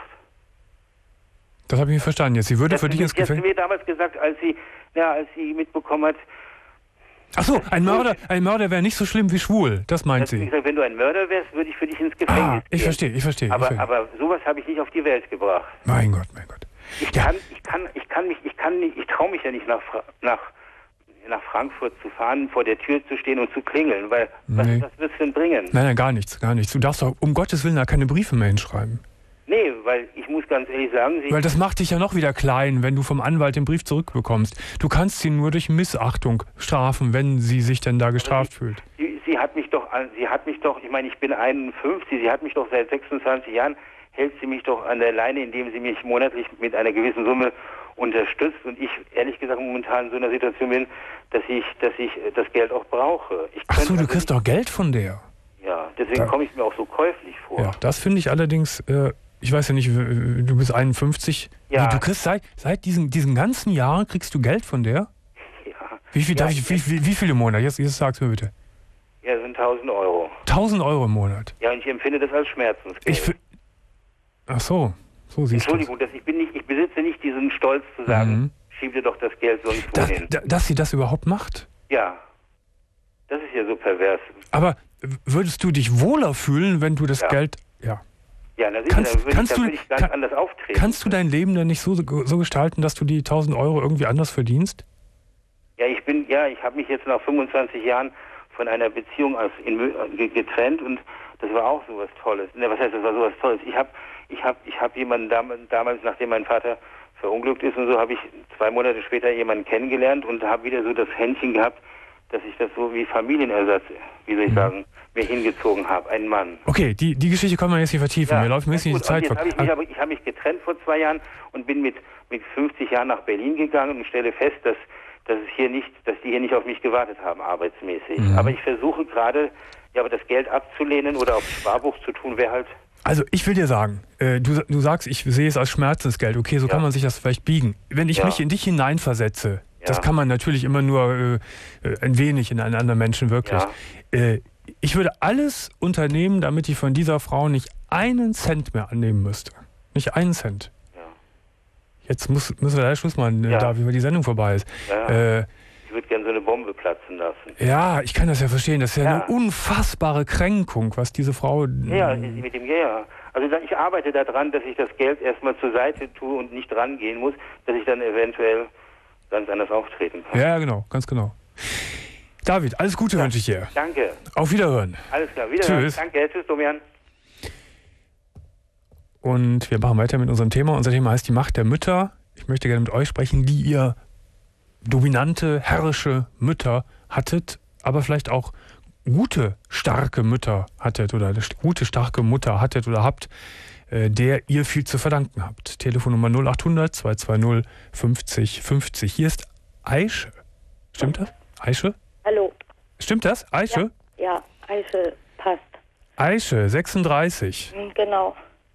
Das habe ich nicht verstanden jetzt. Sie würde das für dich ins Gefängnis... Sie hat mir damals gesagt, als sie, ja, als sie mitbekommen hat... Ach so, ein Mörder, ein Mörder wäre nicht so schlimm wie schwul, das meint sie. Gesagt, wenn du ein Mörder wärst, würde ich für dich ins Gefängnis ah, gehen. ich verstehe, ich verstehe. Aber, ich aber sowas habe ich nicht auf die Welt gebracht. Mein Gott, mein Gott. Ich ja. kann, ich kann, ich kann mich, ich kann nicht, ich traue mich ja nicht nach, nach, nach Frankfurt zu fahren, vor der Tür zu stehen und zu klingeln, weil nee. was, was wird es denn bringen? Nein, nein, gar nichts, gar nichts. Du darfst doch um Gottes Willen da keine Briefe mehr hinschreiben. Nee, weil ich muss ganz ehrlich sagen... Sie weil das macht dich ja noch wieder klein, wenn du vom Anwalt den Brief zurückbekommst. Du kannst sie nur durch Missachtung strafen, wenn sie sich denn da gestraft sie, fühlt. Sie, sie hat mich doch, sie hat mich doch, ich meine, ich bin einundfünfzig, sie hat mich doch seit sechsundzwanzig Jahren, hält sie mich doch an der Leine, indem sie mich monatlich mit einer gewissen Summe unterstützt und ich ehrlich gesagt momentan in so einer Situation bin, dass ich, dass ich das Geld auch brauche. Ich Ach so, du also kriegst doch Geld von der. Ja, deswegen komme ich mir auch so käuflich vor. Ja, das finde ich allerdings, äh, ich weiß ja nicht, du bist einundfünfzig. Ja. Du kriegst seit, seit diesen, diesen ganzen Jahren kriegst du Geld von der? Ja. Wie viel, ja, darf ich, wie, wie, wie viel im Monat? Jetzt, jetzt sag's mir bitte. Ja, das sind tausend Euro. tausend Euro im Monat? Ja, und ich empfinde das als Schmerzensgeld. Ich f- Ach so, so siehst du. Entschuldigung, dass ich, bin nicht, ich besitze nicht diesen Stolz zu sagen, Mhm. schieb dir doch das Geld sonst Da, wohin. da, dass sie das überhaupt macht? Ja, das ist ja so pervers. Aber würdest du dich wohler fühlen, wenn du das Ja. Geld... Ja. Ja, na sicher, Kannst- dann würde kannst ich, dann du- würde ich ganz kann- anders auftreten. Kannst du dein Leben denn nicht so, so gestalten, dass du die tausend Euro irgendwie anders verdienst? Ja, ich bin, ja, ich habe mich jetzt nach fünfundzwanzig Jahren von einer Beziehung aus in, ge- getrennt und das war auch sowas Tolles. Ne, was heißt, das war sowas Tolles? Ich habe, ich habe, ich habe jemanden dam- damals, nachdem mein Vater verunglückt ist und so, habe ich zwei Monate später jemanden kennengelernt und habe wieder so das Händchen gehabt, dass ich das so wie Familienersatz, wie soll ich sagen, mir hingezogen habe, einen Mann. Okay, die, die Geschichte kann man jetzt nicht vertiefen. Mir läuft ein bisschen die gut, und Zeit jetzt vor. habe ich mich, aber ich habe mich getrennt vor zwei Jahren und bin mit, mit fünfzig Jahren nach Berlin gegangen und stelle fest, dass, dass es hier nicht, dass die hier nicht auf mich gewartet haben, arbeitsmäßig. Mhm. Aber ich versuche gerade, ja, aber das Geld abzulehnen oder auf Sparbuch zu tun, wäre halt. Also ich will dir sagen, äh, du, du sagst, ich sehe es als Schmerzensgeld. Okay, so Ja. kann man sich das vielleicht biegen. Wenn ich Ja. mich in dich hineinversetze, Ja. das kann man natürlich immer nur äh, ein wenig in einen anderen Menschen wirklich. Ja. Äh, ich würde alles unternehmen, damit ich von dieser Frau nicht einen Cent mehr annehmen müsste. Nicht einen Cent. Ja. Jetzt muss, müssen wir leider Schluss machen, äh, Ja. da wie die Sendung vorbei ist. Ja, Äh, ich würde gerne so eine Bombe platzen lassen. ja, ich kann das ja verstehen. Das ist ja, Ja. eine unfassbare Kränkung, was diese Frau... Ja, mit dem, ja, ja. Also da- ich arbeite daran, dass ich das Geld erstmal zur Seite tue und nicht rangehen muss, dass ich dann eventuell ganz anders auftreten kann. Ja, genau, ganz genau. David, alles Gute wünsche ich dir. Danke. Auf Wiederhören. Alles klar. Wiederhören. Tschüss. Danke. Tschüss, Domian. Und wir machen weiter mit unserem Thema. Unser Thema heißt die Macht der Mütter. Ich möchte gerne mit euch sprechen, die ihr dominante, herrische Mütter hattet, aber vielleicht auch gute, starke Mütter hattet oder eine gute, starke Mutter hattet oder habt, äh, der ihr viel zu verdanken habt. Telefonnummer null achthundert zweihundertzwanzig fünfzig fünfzig. Hier ist Aische. Stimmt das? Aische? Hallo. Stimmt das? Aische? Ja, Aische passt. Aische, sechsunddreißig. Hm, Genau.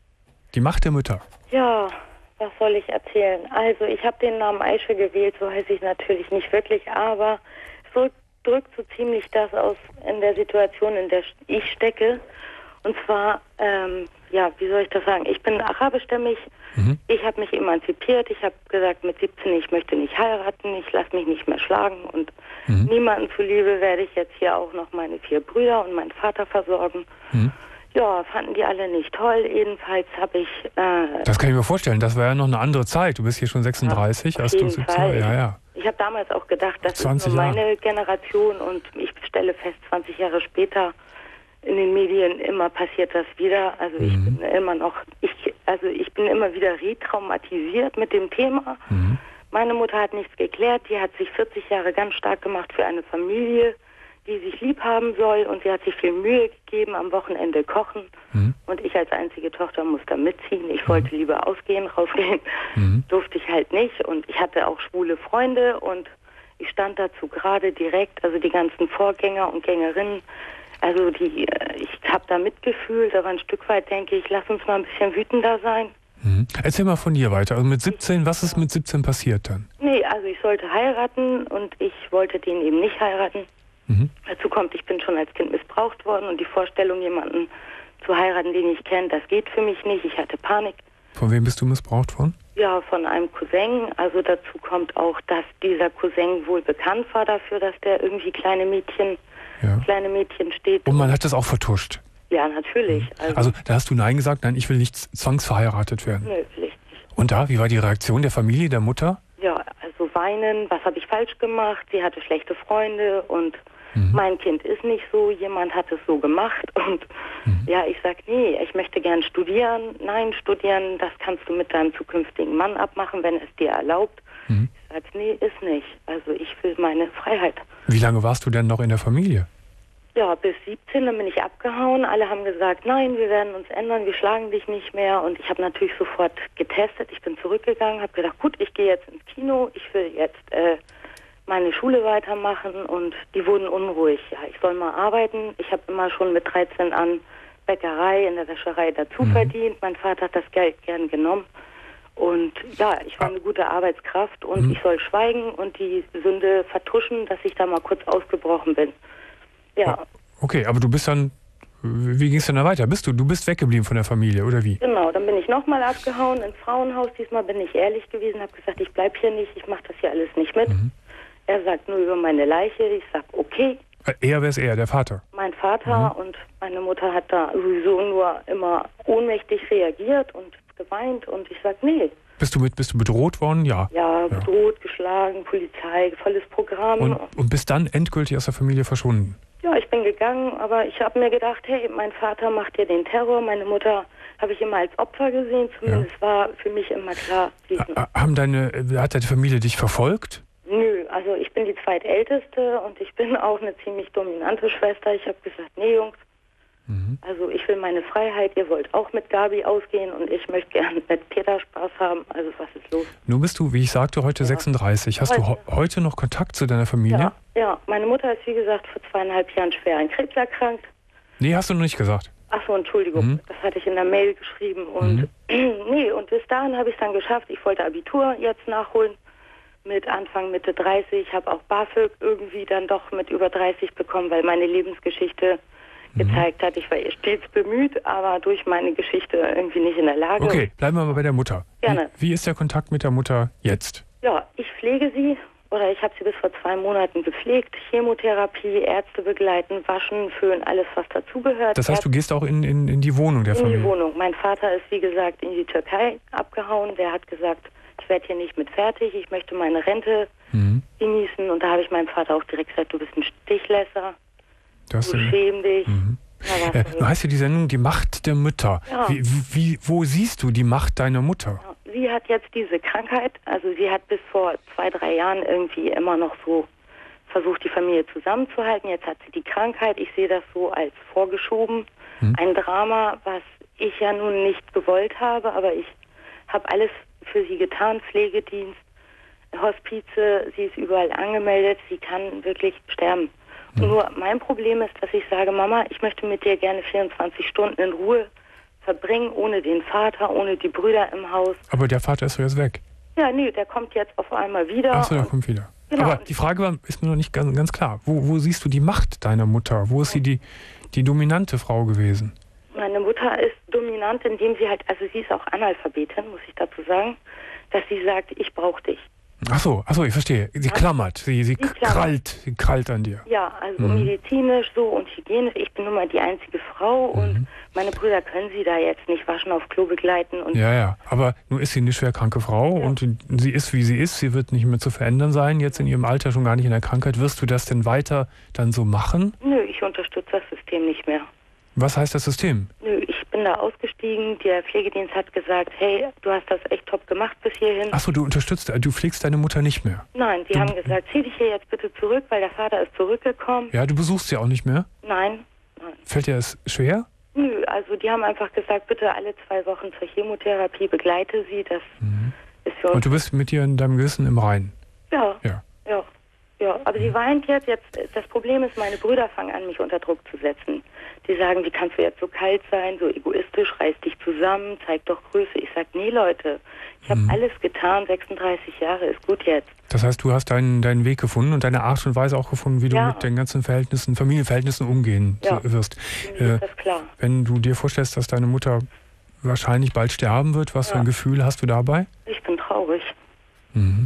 Die Macht der Mütter. Ja, was soll ich erzählen? Also, ich habe den Namen Aische gewählt, so heiße ich natürlich nicht wirklich, aber es drückt, drückt so ziemlich das aus in der Situation, in der ich stecke. Und zwar, ähm, ja, wie soll ich das sagen? Ich bin arabischstämmig, Mhm. ich habe mich emanzipiert, ich habe gesagt mit siebzehn, ich möchte nicht heiraten, ich lasse mich nicht mehr schlagen und Mhm. niemanden zuliebe werde ich jetzt hier auch noch meine vier Brüder und meinen Vater versorgen. Mhm. Ja, fanden die alle nicht toll. Jedenfalls habe ich... Äh, Das kann ich mir vorstellen. Das war ja noch eine andere Zeit. Du bist hier schon sechsunddreißig. auf Hast du jeden siebzehn? Fall. Ja, ja. Ich habe damals auch gedacht, das ist zwanzig nur Jahre. meine Generation und ich stelle fest, zwanzig Jahre später in den Medien immer passiert das wieder. Also ich Mhm. bin immer noch, ich, also ich bin immer wieder retraumatisiert mit dem Thema. Mhm. Meine Mutter hat nichts geklärt, die hat sich vierzig Jahre ganz stark gemacht für eine Familie, die sich lieb haben soll und sie hat sich viel Mühe gegeben, am Wochenende kochen Mhm. und ich als einzige Tochter musste mitziehen. Ich wollte lieber ausgehen, rausgehen, Mhm. durfte ich halt nicht und ich hatte auch schwule Freunde und ich stand dazu gerade direkt, also die ganzen Vorgänger und Gängerinnen, also die, äh, ich habe da mitgefühlt, aber ein Stück weit denke ich, lass uns mal ein bisschen wütender sein. Mhm. Erzähl mal von dir weiter. Also mit siebzehn, was ist mit siebzehn passiert dann? Nee, also ich sollte heiraten und ich wollte den eben nicht heiraten. Mhm. Dazu kommt, ich bin schon als Kind missbraucht worden und die Vorstellung, jemanden zu heiraten, den ich kenne, das geht für mich nicht. Ich hatte Panik. Von wem bist du missbraucht worden? Ja, von einem Cousin. Also dazu kommt auch, dass dieser Cousin wohl bekannt war dafür, dass der irgendwie kleine Mädchen, Ja. kleine Mädchen steht. Und man hat das auch vertuscht. Ja, natürlich. Also, Also da hast du Nein gesagt, nein, ich will nicht zwangsverheiratet werden. nö, vielleicht nicht. Und da, wie war die Reaktion der Familie, der Mutter? Ja, also weinen, was habe ich falsch gemacht? Sie hatte schlechte Freunde und Mhm. mein Kind ist nicht so, jemand hat es so gemacht und Mhm. ja, ich sag, nee, ich möchte gern studieren. Nein, studieren, das kannst du mit deinem zukünftigen Mann abmachen, wenn es dir erlaubt. Mhm. Ich sag, nee, ist nicht. Also ich will meine Freiheit. Wie lange warst du denn noch in der Familie? Ja, bis siebzehn, dann bin ich abgehauen. Alle haben gesagt, nein, wir werden uns ändern, wir schlagen dich nicht mehr. Und ich habe natürlich sofort getestet. Ich bin zurückgegangen, habe gedacht, gut, ich gehe jetzt ins Kino, ich will jetzt äh, meine Schule weitermachen. Und die wurden unruhig. Ja, ich soll mal arbeiten. Ich habe immer schon mit dreizehn an Bäckerei, in der Wäscherei dazu mhm. verdient. Mein Vater hat das Geld gern genommen. Und ja, ich war eine gute Arbeitskraft und mhm. ich soll schweigen und die Sünde vertuschen, dass ich da mal kurz ausgebrochen bin. Ja. Okay, aber du bist dann, wie ging es denn da weiter? Bist du, du bist weggeblieben von der Familie, oder wie? Genau, dann bin ich nochmal abgehauen ins Frauenhaus. Diesmal bin ich ehrlich gewesen, habe gesagt, ich bleib hier nicht, ich mache das hier alles nicht mit. Mhm. Er sagt nur über meine Leiche, ich sag okay. Er, wer ist er, der Vater? Mein Vater mhm. und meine Mutter hat da sowieso nur immer ohnmächtig reagiert und geweint und ich sag nee. Bist du, mit, bist du bedroht worden? Ja. Ja, bedroht, ja. geschlagen, Polizei, volles Programm. Und, und bist dann endgültig aus der Familie verschwunden? Ja, ich bin gegangen, aber ich habe mir gedacht, hey, mein Vater macht dir den Terror, meine Mutter habe ich immer als Opfer gesehen, zumindest ja. war für mich immer klar. Ha, haben deine, hat deine Familie dich verfolgt? Nö, also ich bin die zweitälteste und ich bin auch eine ziemlich dominante Schwester. Ich habe gesagt, nee Jungs, mhm. also ich will meine Freiheit, ihr wollt auch mit Gabi ausgehen und ich möchte gerne mit Peter Spaß haben, also was ist los? Nun bist du, wie ich sagte, heute ja. sechsunddreißig. Hast heute. du he- heute noch Kontakt zu deiner Familie? Ja, ja, meine Mutter ist wie gesagt vor zweieinhalb Jahren schwer an Krebs erkrankt. Nee, hast du noch nicht gesagt. Ach so, Entschuldigung, mhm. das hatte ich in der Mail geschrieben und mhm. nee, und bis dahin habe ich es dann geschafft. Ich wollte Abitur jetzt nachholen mit Anfang, Mitte dreißig. Ich habe auch BAföG irgendwie dann doch mit über dreißig bekommen, weil meine Lebensgeschichte mhm. gezeigt hat, ich war ihr stets bemüht, aber durch meine Geschichte irgendwie nicht in der Lage. Okay, bleiben wir mal bei der Mutter. Gerne. Wie, wie ist der Kontakt mit der Mutter jetzt? Ja, ich pflege sie. Oder ich habe sie bis vor zwei Monaten gepflegt. Chemotherapie, Ärzte begleiten, waschen, föhnen, alles was dazugehört. Das heißt, du gehst auch in, in, in die Wohnung der in Familie? In die Wohnung. Mein Vater ist, wie gesagt, in die Türkei abgehauen. Der hat gesagt, ich werde hier nicht mit fertig, ich möchte meine Rente mhm. genießen. Und da habe ich meinem Vater auch direkt gesagt, du bist ein Stichlässer, das du schäm dich. Mhm. Ja, äh, du heißt ja die Sendung Die Macht der Mütter. Ja. Wie, wie, wo siehst du die Macht deiner Mutter? Ja. Sie hat jetzt diese Krankheit, also sie hat bis vor zwei, drei Jahren irgendwie immer noch so versucht, die Familie zusammenzuhalten. Jetzt hat sie die Krankheit, ich sehe das so als vorgeschoben. Hm. Ein Drama, was ich ja nun nicht gewollt habe, aber ich habe alles für sie getan, Pflegedienst, Hospize, sie ist überall angemeldet, sie kann wirklich sterben. Hm. Nur mein Problem ist, dass ich sage, Mama, ich möchte mit dir gerne vierundzwanzig Stunden in Ruhe verbringen, ohne den Vater, ohne die Brüder im Haus. Aber der Vater ist doch jetzt weg. Ja, nee, der kommt jetzt auf einmal wieder. Ach so, der kommt wieder. Genau. Aber die Frage war, ist mir noch nicht ganz, ganz klar. Wo, wo siehst du die Macht deiner Mutter? Wo ist sie die, die dominante Frau gewesen? Meine Mutter ist dominant, indem sie halt, also sie ist auch Analphabetin, muss ich dazu sagen, dass sie sagt, ich brauche dich. Ach so, ach so, ich verstehe. Sie klammert, sie, sie, sie krallt, sie krallt an dir. Ja, also mhm. medizinisch so und hygienisch. Ich bin nun mal die einzige Frau mhm. und meine Brüder können sie da jetzt nicht waschen, auf Klo begleiten. Und ja, ja, aber nun ist sie eine schwerkranke Frau ja. und sie ist, wie sie ist. Sie wird nicht mehr zu verändern sein, jetzt in ihrem Alter, schon gar nicht in der Krankheit. Wirst du das denn weiter dann so machen? Nö, ich unterstütze das System nicht mehr. Was heißt das System? Nö, ich bin da ausgestiegen. Der Pflegedienst hat gesagt, hey, du hast das echt top gemacht bis hierhin. Ach so, du unterstützt, du pflegst deine Mutter nicht mehr? Nein, die du, haben gesagt, zieh dich hier jetzt bitte zurück, weil der Vater ist zurückgekommen. Ja, du besuchst sie auch nicht mehr? Nein, nein. Fällt dir das schwer? Nö, also die haben einfach gesagt, bitte alle zwei Wochen zur Chemotherapie, begleite sie. Das mhm. ist für uns. Und du bist mit dir in deinem Gewissen im Reinen? Ja, ja, ja, ja. Aber mhm. sie weint jetzt. Jetzt. Das Problem ist, meine Brüder fangen an, mich unter Druck zu setzen. Die sagen, wie kannst du jetzt so kalt sein, so egoistisch, reiß dich zusammen, zeig doch Größe. Ich sag, nee Leute, ich habe mhm. alles getan, sechsunddreißig Jahre, ist gut jetzt. Das heißt, du hast deinen, deinen Weg gefunden und deine Art und Weise auch gefunden, wie du ja. mit den ganzen Verhältnissen, Familienverhältnissen umgehen ja. wirst. Mir ist das klar. Wenn du dir vorstellst, dass deine Mutter wahrscheinlich bald sterben wird, was ja. für ein Gefühl hast du dabei? Ich bin traurig. Mhm.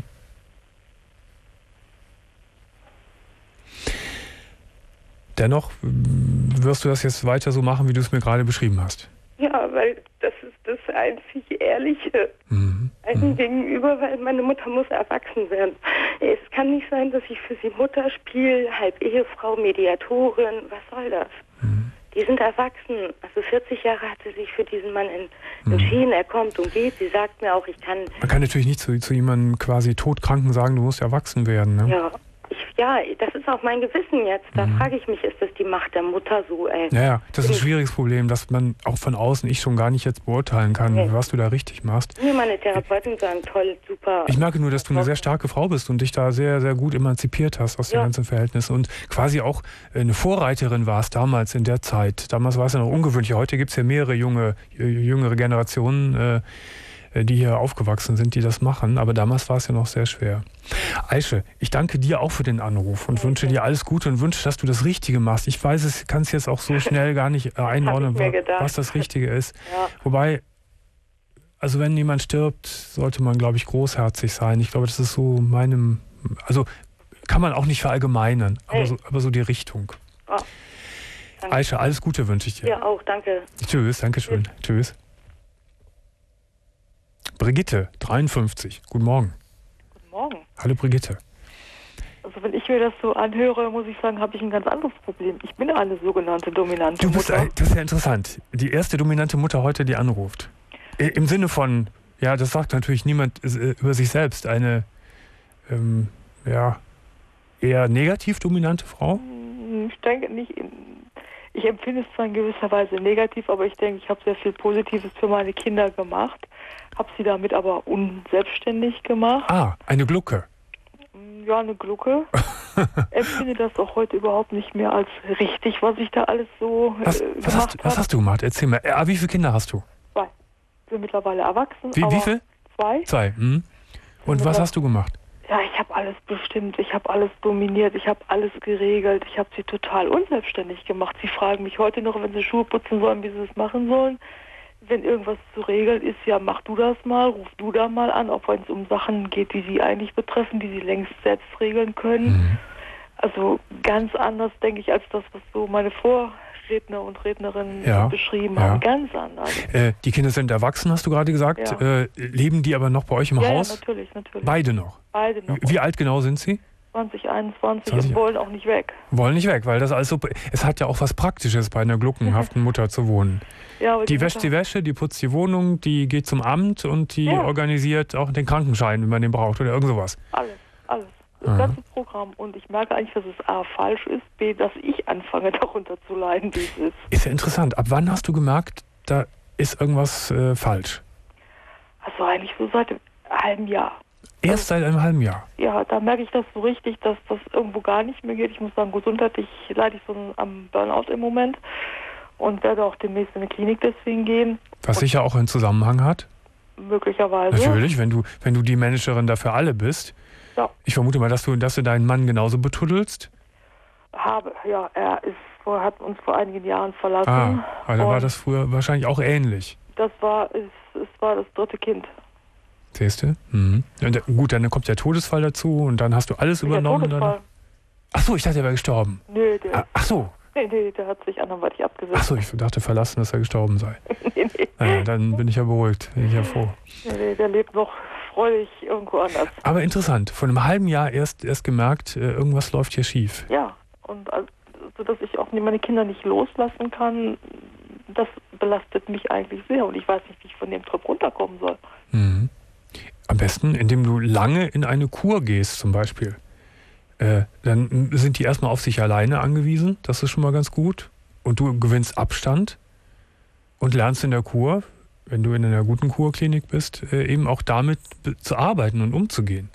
Dennoch wirst du das jetzt weiter so machen, wie du es mir gerade beschrieben hast. Ja, weil das ist das einzig Ehrliche mhm. einem mhm. gegenüber, weil meine Mutter muss erwachsen werden. Es kann nicht sein, dass ich für sie Mutter spiele, halb Ehefrau, Mediatorin, was soll das? Mhm. Die sind erwachsen. Also vierzig Jahre hat sie sich für diesen Mann en- entschieden. Mhm. Er kommt und geht. Sie sagt mir auch, ich kann... Man kann natürlich nicht zu, zu jemandem quasi Todkranken sagen, du musst erwachsen werden. Ne? Ja, ich, ja, das ist auch mein Gewissen jetzt. Da mhm. frage ich mich, ist das die Macht der Mutter so, ey? Naja, das ist ein schwieriges Problem, dass man auch von außen, ich schon gar nicht jetzt beurteilen kann, nee. was du da richtig machst. Nee, meine Therapeuten sagen, toll, super. Ich merke nur, dass du eine sehr starke Frau bist und dich da sehr, sehr gut emanzipiert hast aus ja. den ganzen Verhältnissen und quasi auch eine Vorreiterin warst damals in der Zeit. Damals war es ja noch ungewöhnlich. Heute gibt es ja mehrere junge, jüngere Generationen, die hier aufgewachsen sind, die das machen. Aber damals war es ja noch sehr schwer. Aische, ich danke dir auch für den Anruf und okay. wünsche dir alles Gute und wünsche, dass du das Richtige machst. Ich weiß, ich kann es jetzt auch so schnell gar nicht einordnen, was das Richtige ist. Ja. Wobei, also wenn jemand stirbt, sollte man, glaube ich, großherzig sein. Ich glaube, das ist so meinem, also kann man auch nicht verallgemeinern, aber, hey. so, aber so die Richtung. Oh. Aische, alles Gute wünsche ich dir. Ja, auch, danke. Tschüss, danke schön. Tschüss. Tschüss. Brigitte, dreiundfünfzig. Guten Morgen. Guten Morgen. Hallo Brigitte. Also wenn ich mir das so anhöre, muss ich sagen, habe ich ein ganz anderes Problem. Ich bin eine sogenannte dominante du bist, Mutter. Das ist ja interessant. Die erste dominante Mutter heute, die anruft. Im Sinne von, ja, das sagt natürlich niemand über sich selbst, eine ähm, ja, eher negativ dominante Frau? Ich denke nicht. Ich empfinde es zwar in gewisser Weise negativ, aber ich denke, ich habe sehr viel Positives für meine Kinder gemacht. Habe sie damit aber unselbstständig gemacht. Ah, eine Glucke. Ja, eine Glucke. Empfinde das auch heute überhaupt nicht mehr als richtig, was ich da alles so was, äh, was gemacht habe. Was hast du gemacht? Erzähl mal. Äh, wie viele Kinder hast du? Zwei. Sind mittlerweile erwachsen. Wie, wie viel? Zwei. Zwei. Hm. Und was hast du gemacht? Ja, ich habe alles bestimmt. Ich habe alles dominiert. Ich habe alles geregelt. Ich habe sie total unselbstständig gemacht. Sie fragen mich heute noch, wenn sie Schuhe putzen sollen, wie sie es machen sollen. Wenn irgendwas zu regeln ist, ja, mach du das mal, ruf du da mal an, auch wenn es um Sachen geht, die sie eigentlich betreffen, die sie längst selbst regeln können. Mhm. Also ganz anders, denke ich, als das, was so meine Vorredner und Rednerinnen ja. beschrieben ja. haben. Ganz anders. Äh, die Kinder sind erwachsen, hast du gerade gesagt. Ja. Äh, leben die aber noch bei euch im ja, Haus? Ja, natürlich, natürlich. Beide noch? Beide noch. Wie alt genau sind sie? zwanzig einundzwanzig zwanzig und wollen auch nicht weg. Wollen nicht weg, weil das alles so. Es hat ja auch was Praktisches, bei einer gluckenhaften Mutter zu wohnen. Ja, aber die die wäscht die Wäsche, die putzt die Wohnung, die geht zum Amt und die ja. organisiert auch den Krankenschein, wenn man den braucht oder irgend sowas. Alles, alles. Das Aha. ganze Programm. Und ich merke eigentlich, dass es A, falsch ist, B, dass ich anfange, darunter zu leiden, wie es ist. Ist ja interessant. Ab wann hast du gemerkt, da ist irgendwas äh, falsch? Also eigentlich so seit einem halben Jahr. Erst seit einem halben Jahr? Ja, da merke ich das so richtig, dass das irgendwo gar nicht mehr geht. Ich muss sagen, gesundheitlich leide ich so am Burnout im Moment und werde auch demnächst in eine Klinik deswegen gehen. Was sicher auch einen Zusammenhang hat? Möglicherweise. Natürlich, wenn du, wenn du die Managerin dafür alle bist. Ja. Ich vermute mal, dass du, dass du deinen Mann genauso betuddelst? Habe, ja, er ist vor, hat uns vor einigen Jahren verlassen. Ah, weil dann war das früher wahrscheinlich auch ähnlich. Das war, es, es war das dritte Kind. Siehst du? Mhm. Und, gut, dann kommt der Todesfall dazu und dann hast du alles der übernommen. Todesfall. Ach so, ich dachte, er wäre gestorben. Nö, der. Ach so. Nee, nee, der hat sich anderweitig abgesetzt. Ach so, ich dachte verlassen, dass er gestorben sei. nee, nee. Naja, dann bin ich ja beruhigt, bin ich ja froh. Nee, nee, der lebt noch freudig irgendwo anders. Aber interessant, vor einem halben Jahr erst, erst gemerkt, irgendwas läuft hier schief. Ja, und also, dass ich auch meine Kinder nicht loslassen kann, das belastet mich eigentlich sehr und ich weiß nicht, wie ich von dem Trip runterkommen soll. Mhm. Am besten, indem du lange in eine Kur gehst zum Beispiel. Äh, dann sind die erstmal auf sich alleine angewiesen, das ist schon mal ganz gut. Und du gewinnst Abstand und lernst in der Kur, wenn du in einer guten Kurklinik bist, äh, eben auch damit zu arbeiten und umzugehen.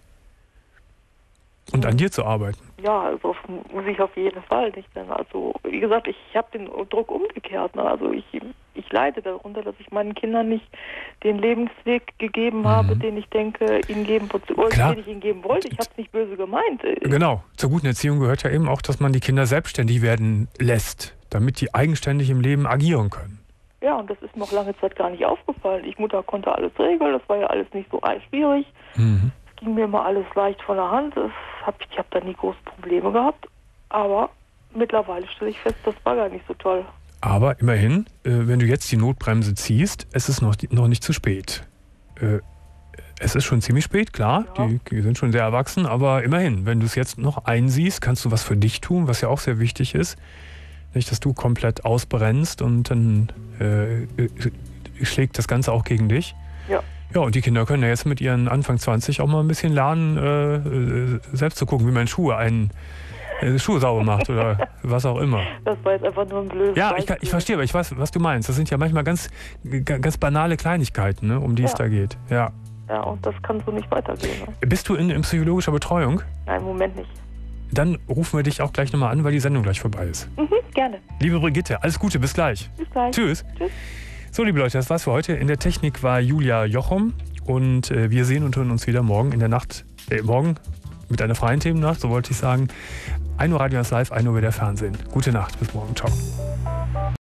Und an dir zu arbeiten. Ja, also muss ich auf jeden Fall nicht. Denn also, wie gesagt, ich habe den Druck umgekehrt. Ne? Also ich, ich leide darunter, dass ich meinen Kindern nicht den Lebensweg gegeben mhm. habe, den ich denke, ihnen geben wollte, den ich ihnen geben wollte. Ich habe es nicht böse gemeint. Genau. Zur guten Erziehung gehört ja eben auch, dass man die Kinder selbstständig werden lässt, damit die eigenständig im Leben agieren können. Ja, und das ist mir auch lange Zeit gar nicht aufgefallen. Ich Mutter konnte alles regeln, das war ja alles nicht so schwierig. Mhm. Ging mir mal alles leicht von der Hand. Das hab, ich habe da nie große Probleme gehabt. Aber mittlerweile stelle ich fest, das war gar nicht so toll. Aber immerhin, äh, wenn du jetzt die Notbremse ziehst, es ist noch, noch nicht zu spät. Äh, es ist schon ziemlich spät, klar. Ja. Die, die sind schon sehr erwachsen. Aber immerhin, wenn du es jetzt noch einsiehst, kannst du was für dich tun, was ja auch sehr wichtig ist. Nicht, dass du komplett ausbrennst und dann äh, schlägt das Ganze auch gegen dich. Ja. Ja, und die Kinder können ja jetzt mit ihren Anfang zwanzig auch mal ein bisschen lernen, äh, selbst zu gucken, wie man Schuhe einen äh, Schuhe sauber macht oder was auch immer. Das war jetzt einfach nur ein blödes Ja, Beispiel. ich, ich verstehe, aber ich weiß, was du meinst. Das sind ja manchmal ganz, ganz banale Kleinigkeiten, ne, um die es Ja. da geht. Ja. Ja, und das kann so nicht weitergehen. Ne? Bist du in, in psychologischer Betreuung? Nein, im Moment nicht. Dann rufen wir dich auch gleich nochmal an, weil die Sendung gleich vorbei ist. Mhm, gerne. Liebe Brigitte, alles Gute, bis gleich. Bis gleich. Tschüss. Tschüss. So, liebe Leute, das war's für heute. In der Technik war Julia Jochum und äh, wir sehen und hören uns wieder morgen in der Nacht, äh, morgen mit einer freien Themennacht, so wollte ich sagen. ein Uhr Radio eins Live, ein Uhr wieder Fernsehen. Gute Nacht, bis morgen, ciao.